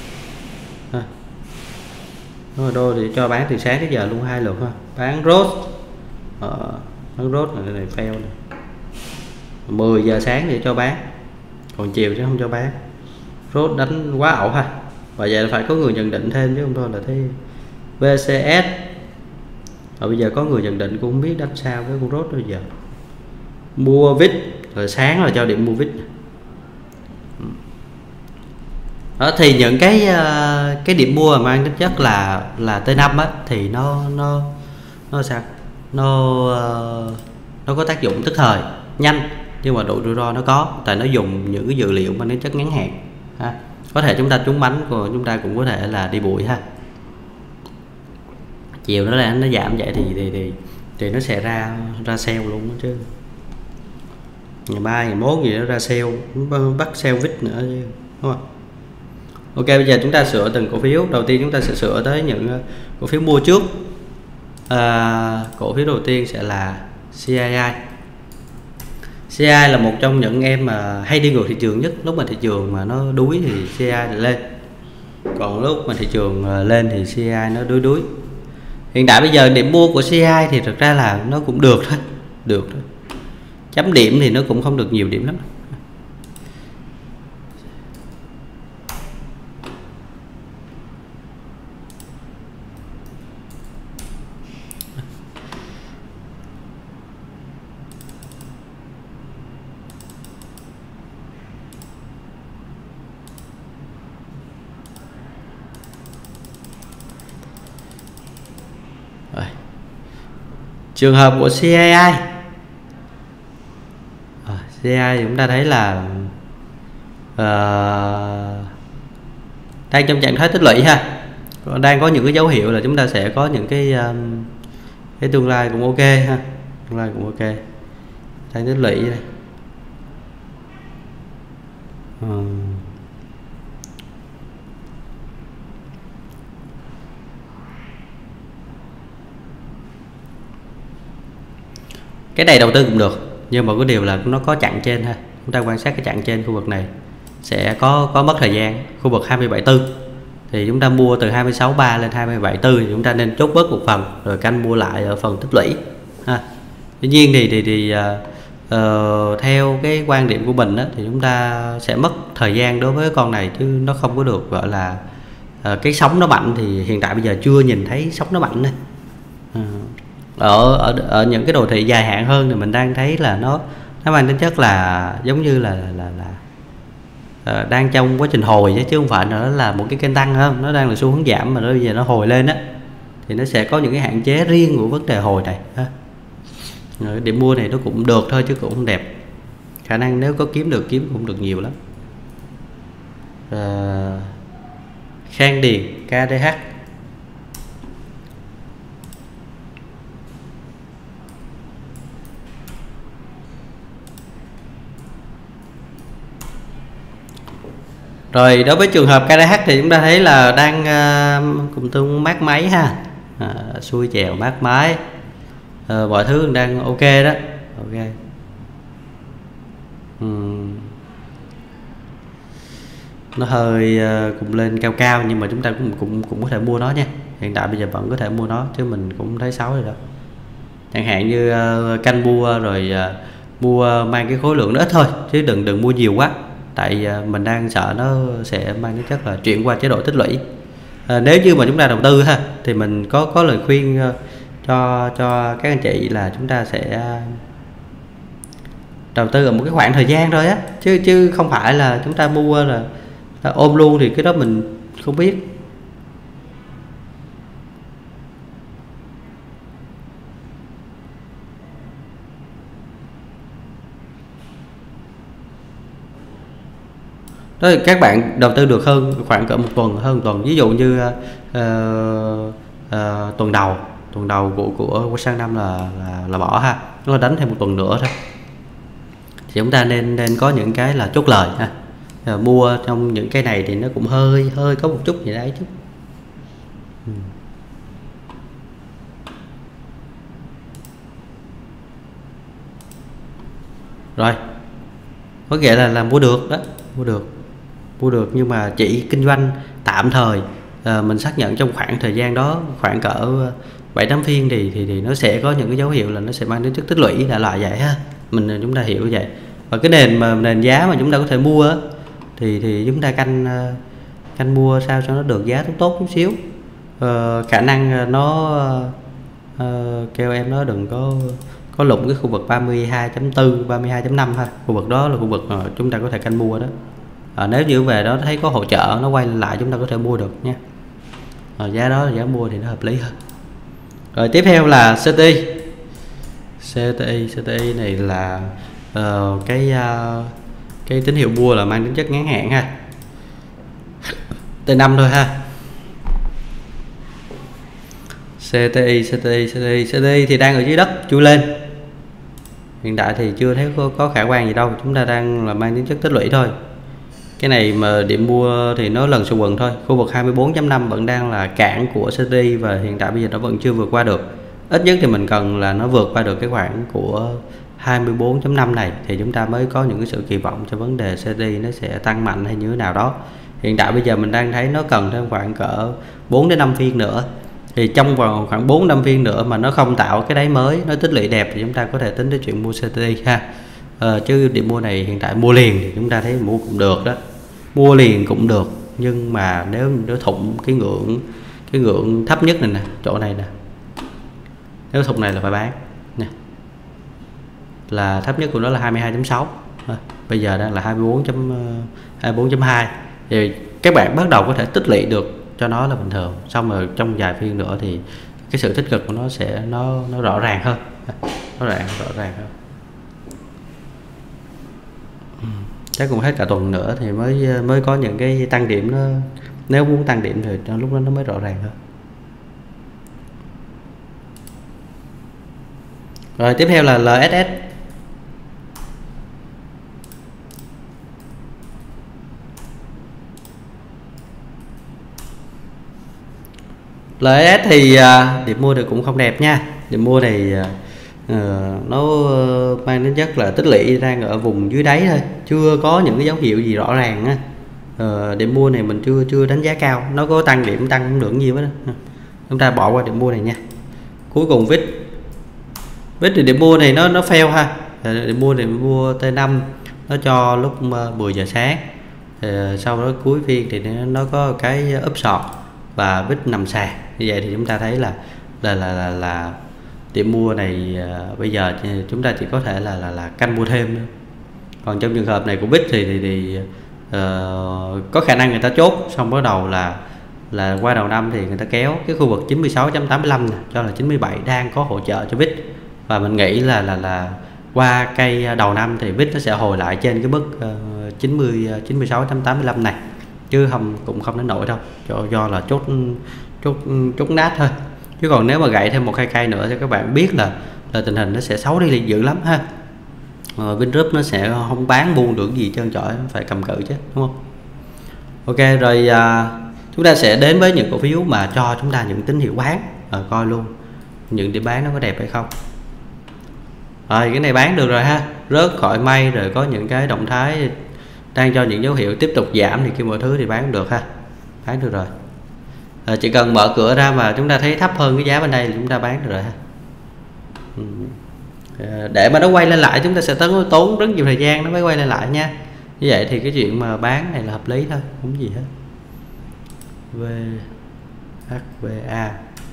[SPEAKER 1] Hà Đô thì cho bán từ sáng tới giờ luôn 2 lượt ha. Bán Rốt, bán Rốt này fail này. 10 giờ sáng thì cho bán, còn chiều chứ không cho bán. Rốt đánh quá ẩu ha, và vậy là phải có người nhận định thêm chứ không thôi là thấy VCS. Bây giờ có người nhận định cũng không biết đánh sao với con Rốt bây giờ. Mua VIX, rồi sáng là cho điểm mua VIX. Đó thì những cái điểm mua mà mang tính chất là T5 á, thì nó sao, nó có tác dụng tức thời nhanh, nhưng mà độ rủi ro nó có, tại nó dùng những cái dữ liệu mang tính chất ngắn hạn ha. Có thể chúng ta trúng bánh, của chúng ta cũng có thể là đi bụi ha. Chiều nó giảm vậy thì nó sẽ ra sale luôn đó chứ. Ngày 3, ngày 1 gì nó ra sale, bắt sale VIX nữa chứ, đúng không? Ok, bây giờ chúng ta sửa từng cổ phiếu. Đầu tiên chúng ta sẽ sửa tới những cổ phiếu mua trước. Cổ phiếu đầu tiên sẽ là CII. CII là một trong những em mà hay đi ngược thị trường nhất. Lúc mà thị trường mà nó đuối thì CII lại lên, còn lúc mà thị trường lên thì CII nó đuối. Hiện tại bây giờ điểm mua của CII thì thực ra là nó cũng được thôi, chấm điểm thì nó cũng không được nhiều điểm lắm. Trường hợp của CII thì chúng ta thấy là đang trong trạng thái tích lũy ha, đang có những cái dấu hiệu là chúng ta sẽ có những cái tương lai cũng ok ha, tương lai cũng ok, đang tích lũy đây. Cái này đầu tư cũng được, nhưng mà có điều là nó có chặn trên ha, chúng ta quan sát cái chặn trên khu vực này sẽ có mất thời gian. Khu vực 27.4 thì chúng ta mua từ 26.3 lên 27.4 thì chúng ta nên chốt bớt một phần rồi canh mua lại ở phần tích lũy ha. Tuy nhiên thì theo cái quan điểm của mình đó, thì chúng ta sẽ mất thời gian đối với con này, chứ nó không có được gọi là cái sóng nó mạnh. Thì hiện tại bây giờ chưa nhìn thấy sóng nó mạnh này. Ở những cái đồ thị dài hạn hơn thì mình đang thấy là nó mang tính chất là giống như là đang trong quá trình hồi, chứ không phải nó là một cái kênh tăng không, nó đang là xu hướng giảm mà nó bây giờ nó hồi lên á, thì nó sẽ có những cái hạn chế riêng của vấn đề hồi này ha. Điểm mua này nó cũng được thôi chứ cũng không đẹp, khả năng nếu có kiếm được kiếm cũng được nhiều lắm. Khang Điền KDH rồi. Đối với trường hợp KDH thì chúng ta thấy là đang cùng tương mát máy ha, xuôi chèo mát máy, mọi thứ đang ok đó, ok. Nó hơi cũng lên cao cao, nhưng mà chúng ta cũng có thể mua nó nha. Hiện tại bây giờ vẫn có thể mua nó, chứ mình cũng thấy xấu rồi đó. Chẳng hạn như canh mua rồi mua mang cái khối lượng nó ít thôi, chứ đừng mua nhiều quá, tại mình đang sợ nó sẽ mang cái chất là chuyển qua chế độ tích lũy. Nếu như mà chúng ta đầu tư ha, thì mình có lời khuyên cho các anh chị là chúng ta sẽ đầu tư ở một cái khoảng thời gian thôi á, chứ không phải là chúng ta mua là ôm luôn, thì cái đó mình không biết. Đó, các bạn đầu tư được hơn khoảng cỡ hơn một tuần, ví dụ như tuần đầu của sang năm là bỏ ha, nó đánh thêm một tuần nữa thôi, thì chúng ta nên có những cái là chốt lời ha. Mua trong những cái này thì nó cũng hơi có một chút gì đấy chứ. Rồi, có nghĩa là mua được đó, mua được nhưng mà chỉ kinh doanh tạm thời. Mình xác nhận trong khoảng thời gian đó khoảng cỡ 7-8 phiên thì nó sẽ có những cái dấu hiệu là nó sẽ mang đến chất tích lũy, đại loại vậy ha, chúng ta hiểu vậy. Và cái nền giá mà chúng ta có thể mua á, thì chúng ta canh mua sao cho nó được giá tốt chút xíu. Khả năng nó kêu em nó đừng có lụng cái khu vực 32.4 32.5 ha, khu vực đó là khu vực mà chúng ta có thể canh mua đó. Nếu như về đó thấy có hỗ trợ nó quay lại, chúng ta có thể mua được nha. Giá đó là giá mua thì nó hợp lý hơn. Rồi tiếp theo là CTI này là cái tín hiệu mua là mang tính chất ngắn hạn ha, T5 thôi ha. CTI thì đang ở dưới đất chui lên, hiện tại thì chưa thấy có khả quan gì đâu, chúng ta đang là mang tính chất tích lũy thôi. Cái này mà điểm mua thì nó lần sâu quần thôi, khu vực 24.5 vẫn đang là cản của CTI, và hiện tại bây giờ nó vẫn chưa vượt qua được. Ít nhất thì mình cần là nó vượt qua được cái khoảng của 24.5 này thì chúng ta mới có những cái sự kỳ vọng cho vấn đề CTI nó sẽ tăng mạnh hay như thế nào đó. Hiện tại bây giờ mình đang thấy nó cần thêm khoảng cỡ 4-5 phiên nữa, thì trong vòng khoảng 4-5 phiên nữa mà nó không tạo cái đáy mới, nó tích lũy đẹp thì chúng ta có thể tính đến chuyện mua CTI ha. Chứ điểm mua này hiện tại mua liền thì chúng ta thấy mua cũng được đó, mua liền cũng được, nhưng mà nếu nó thủng cái ngưỡng thấp nhất này nè, chỗ này nè, nếu thủng này là phải bán nè, là thấp nhất của nó là 22.6, bây giờ đang là 24.2, thì các bạn bắt đầu có thể tích lũy được cho nó là bình thường. Xong rồi trong vài phiên nữa thì cái sự tích cực của nó sẽ nó rõ ràng hơn, rõ ràng hơn. Chắc cũng hết cả tuần nữa thì mới có những cái tăng điểm nó, nếu muốn tăng điểm thì lúc đó nó mới rõ ràng hơn. Rồi tiếp theo là LSS. LSS thì điểm mua thì cũng không đẹp nha. Điểm mua này nó mang đến chất là tích lũy đang ở vùng dưới đáy thôi, chưa có những cái dấu hiệu gì rõ ràng á. Điểm mua này mình chưa đánh giá cao, nó có tăng điểm tăng không được nhiều đó. Chúng ta bỏ qua điểm mua này nha. Cuối cùng VIX thì điểm mua này nó fail ha. Điểm mua này mua T5 nó cho lúc 10 giờ sáng, sau đó cuối phiên thì nó có cái upshot và VIX nằm sàn. Như vậy thì chúng ta thấy là điểm mua này bây giờ chúng ta chỉ có thể là canh mua thêm nữa. Còn trong trường hợp này của VIX thì có khả năng người ta chốt xong bắt đầu là qua đầu năm thì người ta kéo cái khu vực 96.85 cho là 97 đang có hỗ trợ cho VIX, và mình nghĩ là qua cây đầu năm thì VIX nó sẽ hồi lại trên cái mức 96.85 này, chứ cũng không đến nổi đâu, do là chốt nát thôi. Chứ còn nếu mà gãy thêm một cây nữa thì các bạn biết là tình hình nó sẽ xấu đi dữ lắm ha. Vingroup nó sẽ không bán buông được gì trơn trọi, phải cầm cự chứ, đúng không? Ok rồi, chúng ta sẽ đến với những cổ phiếu mà cho chúng ta những tín hiệu bán, coi luôn những điểm bán nó có đẹp hay không. Rồi cái này bán được rồi ha, rớt khỏi mây rồi, có những cái động thái đang cho những dấu hiệu tiếp tục giảm thì kia mọi thứ thì bán được ha, bán được rồi. Chỉ cần mở cửa ra mà chúng ta thấy thấp hơn cái giá bên đây thì chúng ta bán được rồi ha. Để mà nó quay lên lại chúng ta sẽ tốn rất nhiều thời gian nó mới quay lên lại nha. Như vậy thì cái chuyện mà bán này là hợp lý thôi, không gì hết. VHVA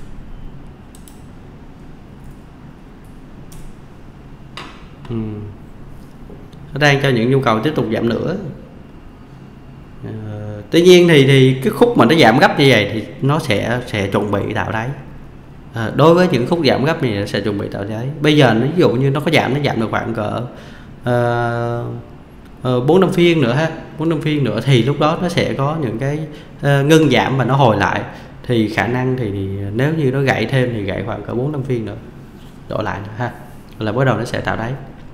[SPEAKER 1] nó đang cho những nhu cầu tiếp tục giảm nữa. Tuy nhiên thì cái khúc mà nó giảm gấp như vậy thì nó sẽ chuẩn bị tạo đáy. Đối với những khúc giảm gấp này nó sẽ chuẩn bị tạo đáy. Bây giờ ví dụ như nó giảm được khoảng cỡ 4-5 phiên nữa ha, 4-5 phiên nữa thì lúc đó nó sẽ có những cái ngưng giảm và nó hồi lại, thì khả năng thì nếu như nó gãy thêm thì gãy khoảng cỡ 4-5 phiên nữa đổ lại nữa ha, là bắt đầu nó sẽ tạo đáy.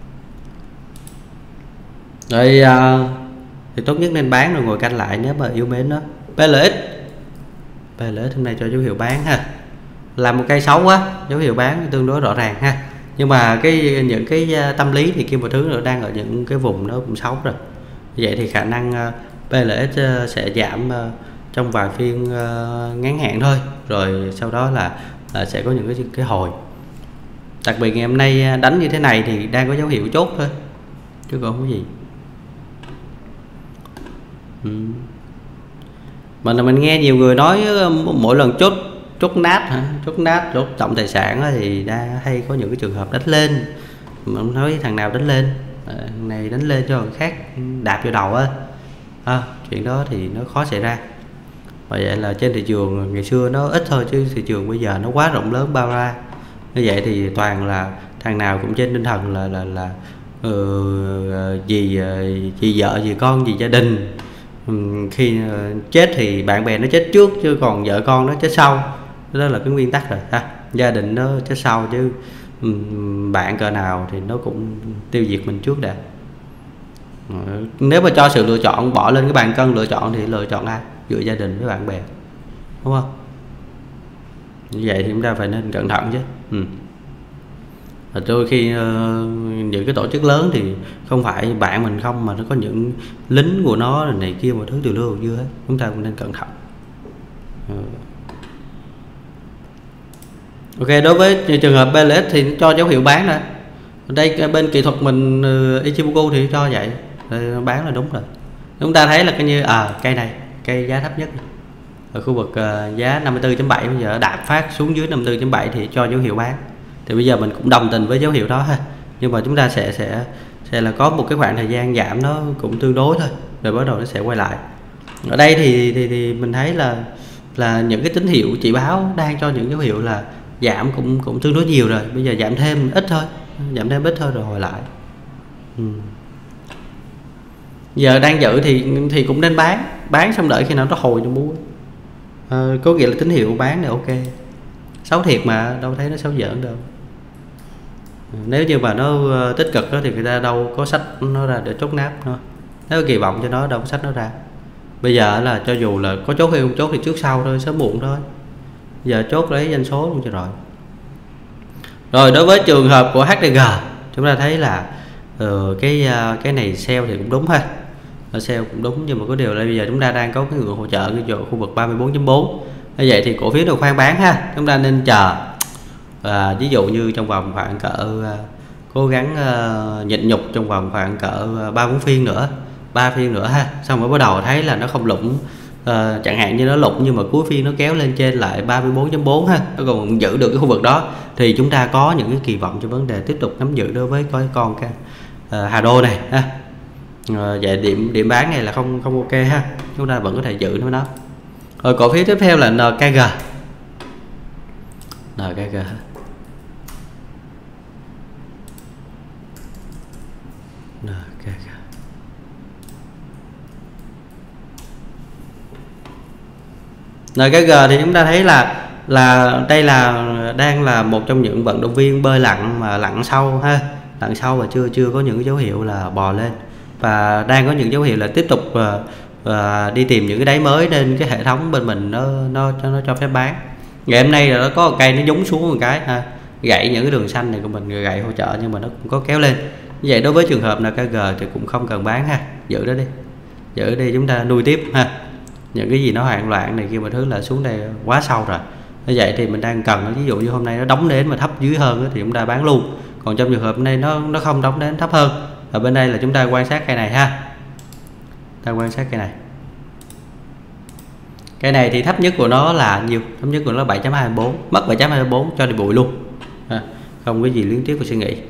[SPEAKER 1] Rồi thì tốt nhất nên bán rồi ngồi canh lại nếu mà yêu mến nó. PLX hôm nay cho dấu hiệu bán ha, là một cây xấu quá, dấu hiệu bán tương đối rõ ràng ha. Nhưng mà những cái tâm lý thì kia một thứ nữa đang ở những cái vùng nó cũng xấu rồi. Vậy thì khả năng PLX sẽ giảm trong vài phiên ngắn hạn thôi, rồi sau đó là sẽ có những cái hồi. Đặc biệt ngày hôm nay đánh như thế này thì đang có dấu hiệu chốt thôi, chứ còn không có gì. Mình nghe nhiều người nói mỗi lần chốt nát chốt tổng tài sản thì hay có những cái trường hợp đánh lên, mình nói thằng nào đánh lên, này đánh lên cho người khác đạp vào đầu á, chuyện đó thì nó khó xảy ra. Và vậy là trên thị trường ngày xưa nó ít thôi, chứ thị trường bây giờ nó quá rộng lớn bao la. Như vậy thì toàn là thằng nào cũng trên tinh thần là gì vợ gì con gì gia đình, khi chết thì bạn bè nó chết trước chứ còn vợ con nó chết sau, đó là cái nguyên tắc rồi ha. Gia đình nó chết sau chứ bạn cỡ nào thì nó cũng tiêu diệt mình trước đã. Nếu mà cho sự lựa chọn, bỏ lên cái bàn cân lựa chọn thì lựa chọn ai? Giữa gia đình với bạn bè, đúng không? Như vậy thì chúng ta phải nên cẩn thận chứ. Đôi khi những cái tổ chức lớn thì không phải bạn mình không, mà nó có những lính của nó này kia một thứ từ lưa dưa hết, chúng ta cũng nên cẩn thận. Ok, đối với trường hợp PLX thì nó cho dấu hiệu bán rồi. Đây bên kỹ thuật mình Ichimoku thì cho vậy, bán là đúng rồi. Chúng ta thấy là cái như cây này, cây giá thấp nhất ở khu vực giá 54.7, bây giờ đạp phát xuống dưới 54.7 thì cho dấu hiệu bán. Thì bây giờ mình cũng đồng tình với dấu hiệu đó ha, nhưng mà chúng ta sẽ là có một cái khoảng thời gian giảm nó cũng tương đối thôi, rồi bắt đầu nó sẽ quay lại. Ở đây thì mình thấy là những cái tín hiệu chỉ báo đang cho những dấu hiệu là giảm cũng tương đối nhiều rồi. Bây giờ giảm thêm ít thôi rồi hồi lại. Giờ đang giữ thì cũng nên bán xong đợi khi nào nó hồi nó mua. Có nghĩa là tín hiệu bán là ok. Xấu thiệt mà, đâu thấy nó xấu giỡn đâu. Nếu như mà nó tích cực đó thì người ta đâu có sách nó ra để chốt nắp thôi. Nếu kỳ vọng cho nó đâu có sách nó ra. Bây giờ là cho dù là có chốt hay không chốt thì trước sau thôi, sớm muộn thôi. Giờ chốt lấy doanh số luôn cho rồi. Rồi đối với trường hợp của HDG, chúng ta thấy là cái này sell thì cũng đúng ha. Sell cũng đúng, nhưng mà có điều là bây giờ chúng ta đang có cái ngưỡng hỗ trợ cái khu vực 34.4. Như vậy thì cổ phiếu được khoan bán ha. Chúng ta nên chờ. Ví dụ như trong vòng khoảng cỡ cố gắng nhịn nhục trong vòng khoảng cỡ 3-4 phiên nữa, 3 phiên nữa ha. Xong rồi bắt đầu thấy là nó không lũng, chẳng hạn như nó lụng nhưng mà cuối phiên nó kéo lên trên lại 34.4 ha, nó còn giữ được cái khu vực đó thì chúng ta có những cái kỳ vọng cho vấn đề tiếp tục nắm giữ đối với con Hà Đô này ha. Vậy điểm bán này là không ok ha, chúng ta vẫn có thể giữ nó. Rồi cổ phiếu tiếp theo là NKG. NKG thì chúng ta thấy là đây là đang là một trong những vận động viên bơi lặn mà lặn sâu ha, lặn sâu và chưa có những cái dấu hiệu là bò lên, và đang có những dấu hiệu là tiếp tục đi tìm những cái đáy mới, nên cái hệ thống bên mình nó cho phép bán. Ngày hôm nay là nó có một cây nó nhúng xuống một cái ha, gãy những cái đường xanh này của mình, gãy hỗ trợ nhưng mà nó cũng có kéo lên. Như vậy đối với trường hợp NKG thì cũng không cần bán ha, giữ đó đi, giữ đi, chúng ta nuôi tiếp ha. Những cái gì nó hoảng loạn này kia mà thứ là xuống đây quá sâu rồi. Như vậy thì mình đang cần, ví dụ như hôm nay nó đóng đến mà thấp dưới hơn thì chúng ta bán luôn. Còn trong trường hợp này nó không đóng đến thấp hơn, ở bên đây là chúng ta quan sát cây này ha. Ta quan sát cây này. Cây này thì thấp nhất của nó là nhiêu? Thấp nhất của nó là 7.24, mất 7.24 cho đi bụi luôn. Không có gì liên tiếp của suy nghĩ.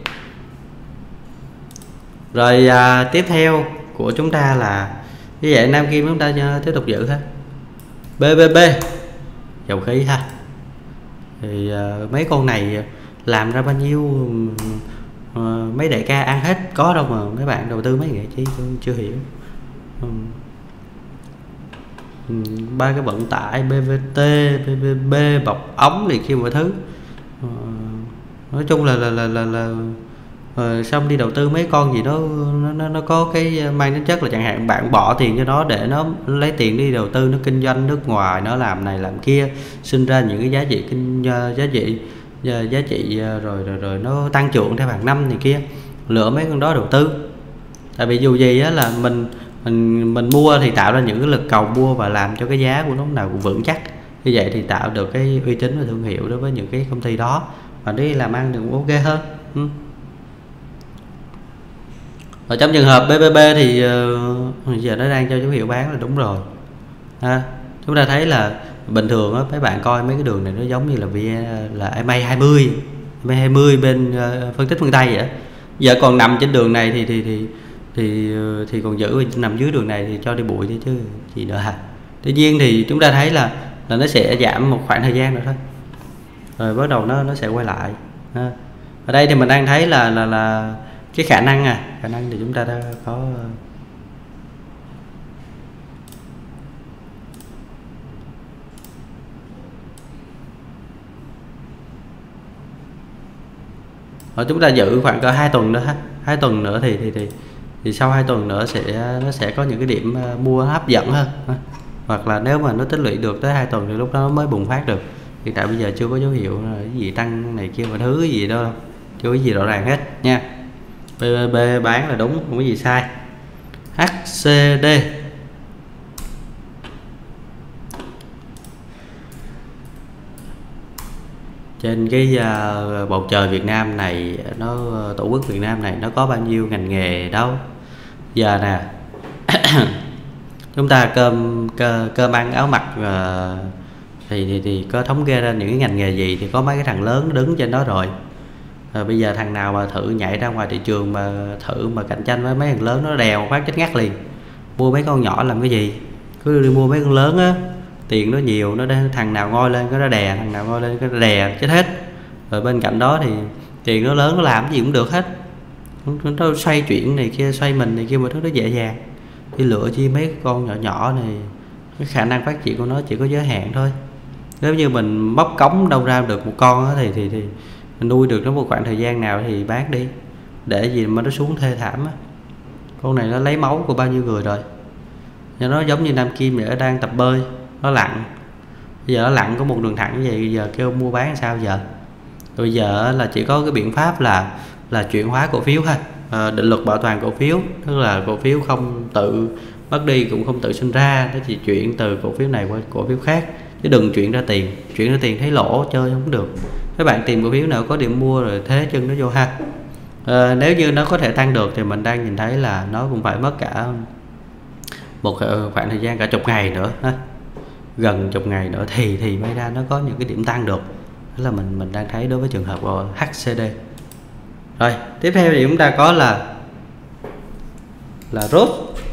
[SPEAKER 1] Rồi tiếp theo của chúng ta là như vậy, Nam Kim chúng ta tiếp tục giữ ha. BBB dầu khí ha. Thì mấy con này làm ra bao nhiêu, mấy đại ca ăn hết có đâu mà mấy bạn đầu tư mấy nghệ chi chưa hiểu. Ba cái vận tải BVT, BBB, bọc ống này kia mọi thứ, nói chung là xong đi đầu tư mấy con gì nó có cái mang tính chất là chẳng hạn bạn bỏ tiền cho nó để nó lấy tiền đi đầu tư, nó kinh doanh nước ngoài, nó làm này làm kia, sinh ra những cái giá trị rồi nó tăng trưởng theo hàng năm này kia, lựa mấy con đó đầu tư. Tại vì dù gì á là mình mua thì tạo ra những cái lực cầu mua và làm cho cái giá của nó nào cũng vững chắc. Như vậy thì tạo được cái uy tín và thương hiệu đối với những cái công ty đó, và đi làm ăn được ok hơn. Ở trong trường hợp BBB thì giờ nó đang cho dấu hiệu bán là đúng rồi ha. Chúng ta thấy là bình thường á, mấy bạn coi mấy cái đường này nó giống như là MA20 bên phân tích phương Tây vậy. Giờ còn nằm trên đường này thì còn giữ, nằm dưới đường này thì cho đi bụi đi chứ gì nữa hả. Tuy nhiên thì chúng ta thấy là nó sẽ giảm một khoảng thời gian nữa thôi, rồi bắt đầu nó sẽ quay lại ha. Ở đây thì mình đang thấy là cái khả năng thì chúng ta đã có. Rồi chúng ta giữ khoảng cỡ 2 tuần nữa ha, 2 tuần nữa thì sau 2 tuần nữa nó sẽ có những cái điểm mua hấp dẫn hơn, hoặc là nếu mà nó tích lũy được tới 2 tuần thì lúc đó nó mới bùng phát được. Hiện tại bây giờ chưa có dấu hiệu cái gì tăng này kia mà thứ gì đâu, chưa có gì rõ ràng hết nha. BBB bán là đúng, không có gì sai. HCD trên cái bầu trời Việt Nam này, tổ quốc Việt Nam này nó có bao nhiêu ngành nghề đâu. Giờ nè chúng ta cơm ăn áo mặc thì có thống kê ra những cái ngành nghề gì, thì có mấy cái thằng lớn đứng trên đó rồi. Bây giờ thằng nào mà thử nhảy ra ngoài thị trường mà cạnh tranh với mấy thằng lớn, nó đèo phát chết ngắt liền. Mua mấy con nhỏ làm cái gì, cứ đi mua mấy con lớn á, tiền nó nhiều, thằng nào ngoi lên cái nó đè, thằng nào ngoi lên cái nó đè chết hết. Rồi bên cạnh đó thì tiền nó lớn, nó làm cái gì cũng được hết, nó xoay chuyển này kia, xoay mình này kia, mọi thứ nó dễ dàng. đi lựa chi mấy con nhỏ nhỏ này, cái khả năng phát triển của nó chỉ có giới hạn thôi. Nếu như mình móc cống đâu ra được một con đó, thì mình nuôi được nó một khoảng thời gian nào thì bán đi, để gì mà nó xuống thê thảm á. Con này nó lấy máu của bao nhiêu người rồi. Nó giống như Nam Kim vậy, đang tập bơi, nó lặn. Bây giờ nó lặn có một đường thẳng như vậy, bây giờ kêu mua bán sao giờ? Bây giờ là chỉ có cái biện pháp là chuyển hóa cổ phiếu ha. Định luật bảo toàn cổ phiếu, tức là cổ phiếu không tự mất đi cũng không tự sinh ra, nó chỉ chuyển từ cổ phiếu này qua cổ phiếu khác, chứ đừng chuyển ra tiền. Chuyển ra tiền thấy lỗ chơi không được. Các bạn tìm cổ phiếu nào có điểm mua rồi thế chân nó vô ha. Nếu như nó có thể tăng được thì mình đang nhìn thấy là nó cũng phải mất cả một khoảng thời gian cả chục ngày nữa ha. Gần chục ngày nữa thì may ra nó có những cái điểm tăng được. Đó là mình đang thấy đối với trường hợp của HCD. Rồi tiếp theo thì chúng ta có là ROS,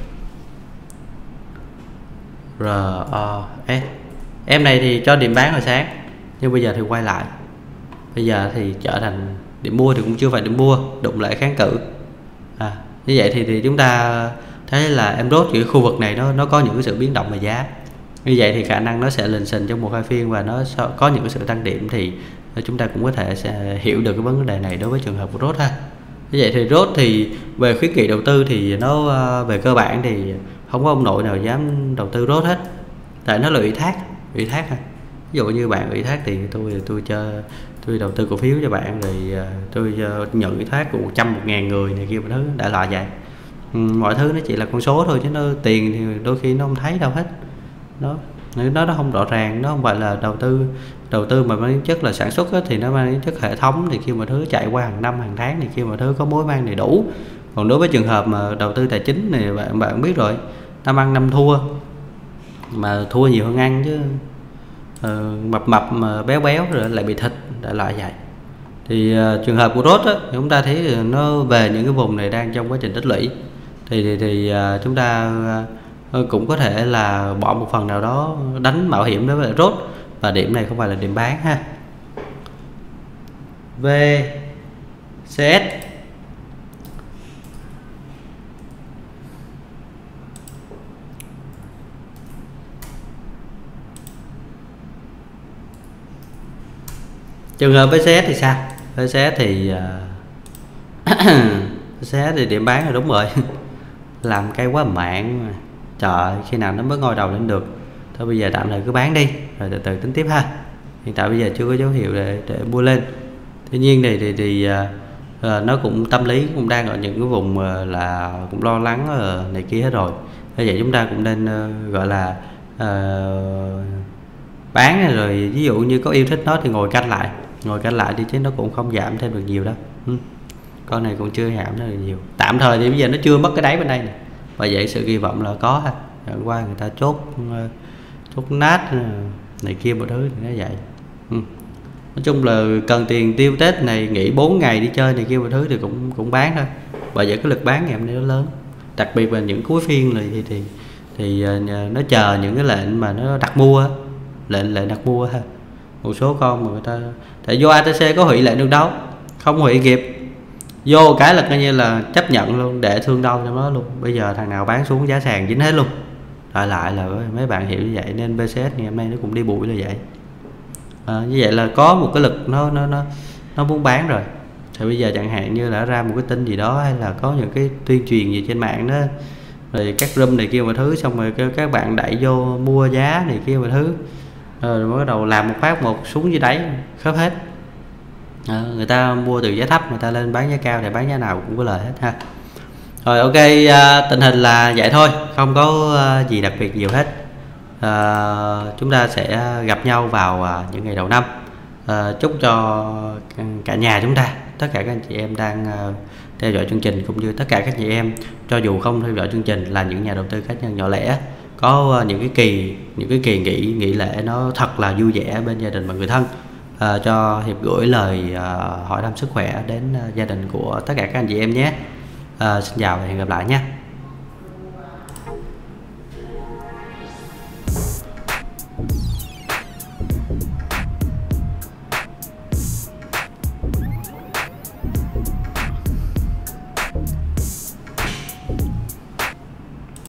[SPEAKER 1] ROS. Em này thì cho điểm bán hồi sáng, nhưng bây giờ thì quay lại, bây giờ thì trở thành điểm mua thì cũng chưa phải điểm mua, đụng lại kháng cự. Như vậy thì chúng ta thấy là em ROS ở khu vực này nó có những cái sự biến động về giá. Như vậy thì khả năng nó sẽ lình xình trong 1-2 phiên và nó có những cái sự tăng điểm, thì chúng ta cũng có thể sẽ hiểu được cái vấn đề này đối với trường hợp của ROS ha. Như vậy thì ROS thì về khuyến nghị đầu tư thì nó về cơ bản thì không có ông nội nào dám đầu tư ROS hết, tại nó là ủy thác ha. Ví dụ như bạn ủy thác tiền tôi đầu tư cổ phiếu cho bạn, rồi tôi nhận ủy thác của 100-1.000 người này kia, thứ đại loại vậy. Mọi thứ nó chỉ là con số thôi, chứ nó tiền thì đôi khi nó không thấy đâu hết. Nó không rõ ràng, nó không phải là đầu tư mà mang chất là sản xuất á, thì nó mang chất hệ thống thì khi mà thứ chạy qua hàng năm hàng tháng thì khi mà thứ có mối mang đầy đủ. Còn đối với trường hợp mà đầu tư tài chính này bạn biết rồi, năm ăn năm thua, mà thua nhiều hơn ăn chứ. Mập mà béo rồi lại bị thịt, đại loại vậy. Thì trường hợp của ROS á, chúng ta thấy nó về những cái vùng này đang trong quá trình tích lũy, thì chúng ta cũng có thể là bỏ một phần nào đó đánh mạo hiểm đối với ROS, và điểm này không phải là điểm bán ha. VCS trường hợp VCS thì sao? VCS thì VCS thì điểm bán là đúng rồi. Làm cây quá mạng, trời, khi nào nó mới ngoi đầu lên được. Thôi bây giờ tạm thời cứ bán đi, rồi từ từ tính tiếp ha. Hiện tại bây giờ chưa có dấu hiệu để mua lên. Tuy nhiên thì nó cũng tâm lý cũng đang ở những cái vùng là cũng lo lắng này kia hết rồi. Thế vậy chúng ta cũng nên gọi là bán rồi, ví dụ như có yêu thích nó thì ngồi canh lại đi, chứ nó cũng không giảm thêm được nhiều đâu. Con này cũng chưa giảm được nhiều. Tạm thời thì bây giờ nó chưa mất cái đáy bên đây nè, và vậy sự kỳ vọng là có ha. Hôm qua người ta chốt nát này kia một thứ thì nó vậy. Nói chung là cần tiền tiêu Tết này, nghỉ 4 ngày đi chơi này kia một thứ thì cũng bán thôi. Bởi vậy cái lực bán ngày hôm nay nó lớn, đặc biệt là những cuối phiên này thì nó chờ những cái lệnh mà nó đặt mua, lệnh đặt mua ha. Một số con mà người ta tại vô ATC có hủy lệnh được đâu, không hủy kịp, vô cái là coi như là chấp nhận luôn, để thương đau trong đó luôn. Bây giờ thằng nào bán xuống giá sàn dính hết luôn. Lại là mấy bạn hiểu như vậy, nên BCS ngày hôm nay nó cũng đi bụi là vậy. Như vậy là có một cái lực nó muốn bán rồi. Thì bây giờ chẳng hạn như là ra một cái tin gì đó, hay là có những cái tuyên truyền gì trên mạng đó, rồi các room này kia mà thứ, xong rồi các bạn đẩy vô mua giá này kia mà thứ, rồi bắt đầu làm một phát một xuống dưới đáy khớp hết. Người ta mua từ giá thấp, người ta lên bán giá cao thì bán giá nào cũng có lời hết ha. Rồi ok, tình hình là vậy thôi, không có gì đặc biệt nhiều hết. Chúng ta sẽ gặp nhau vào những ngày đầu năm. Chúc cho cả nhà chúng ta, tất cả các anh chị em đang theo dõi chương trình, cũng như tất cả các chị em cho dù không theo dõi chương trình, là những nhà đầu tư cá nhân nhỏ lẻ, có những cái kỳ nghỉ lễ nó thật là vui vẻ bên gia đình và người thân. Cho Hiệp gửi lời hỏi thăm sức khỏe đến gia đình của tất cả các anh chị em nhé. Xin chào và hẹn gặp lại nhé.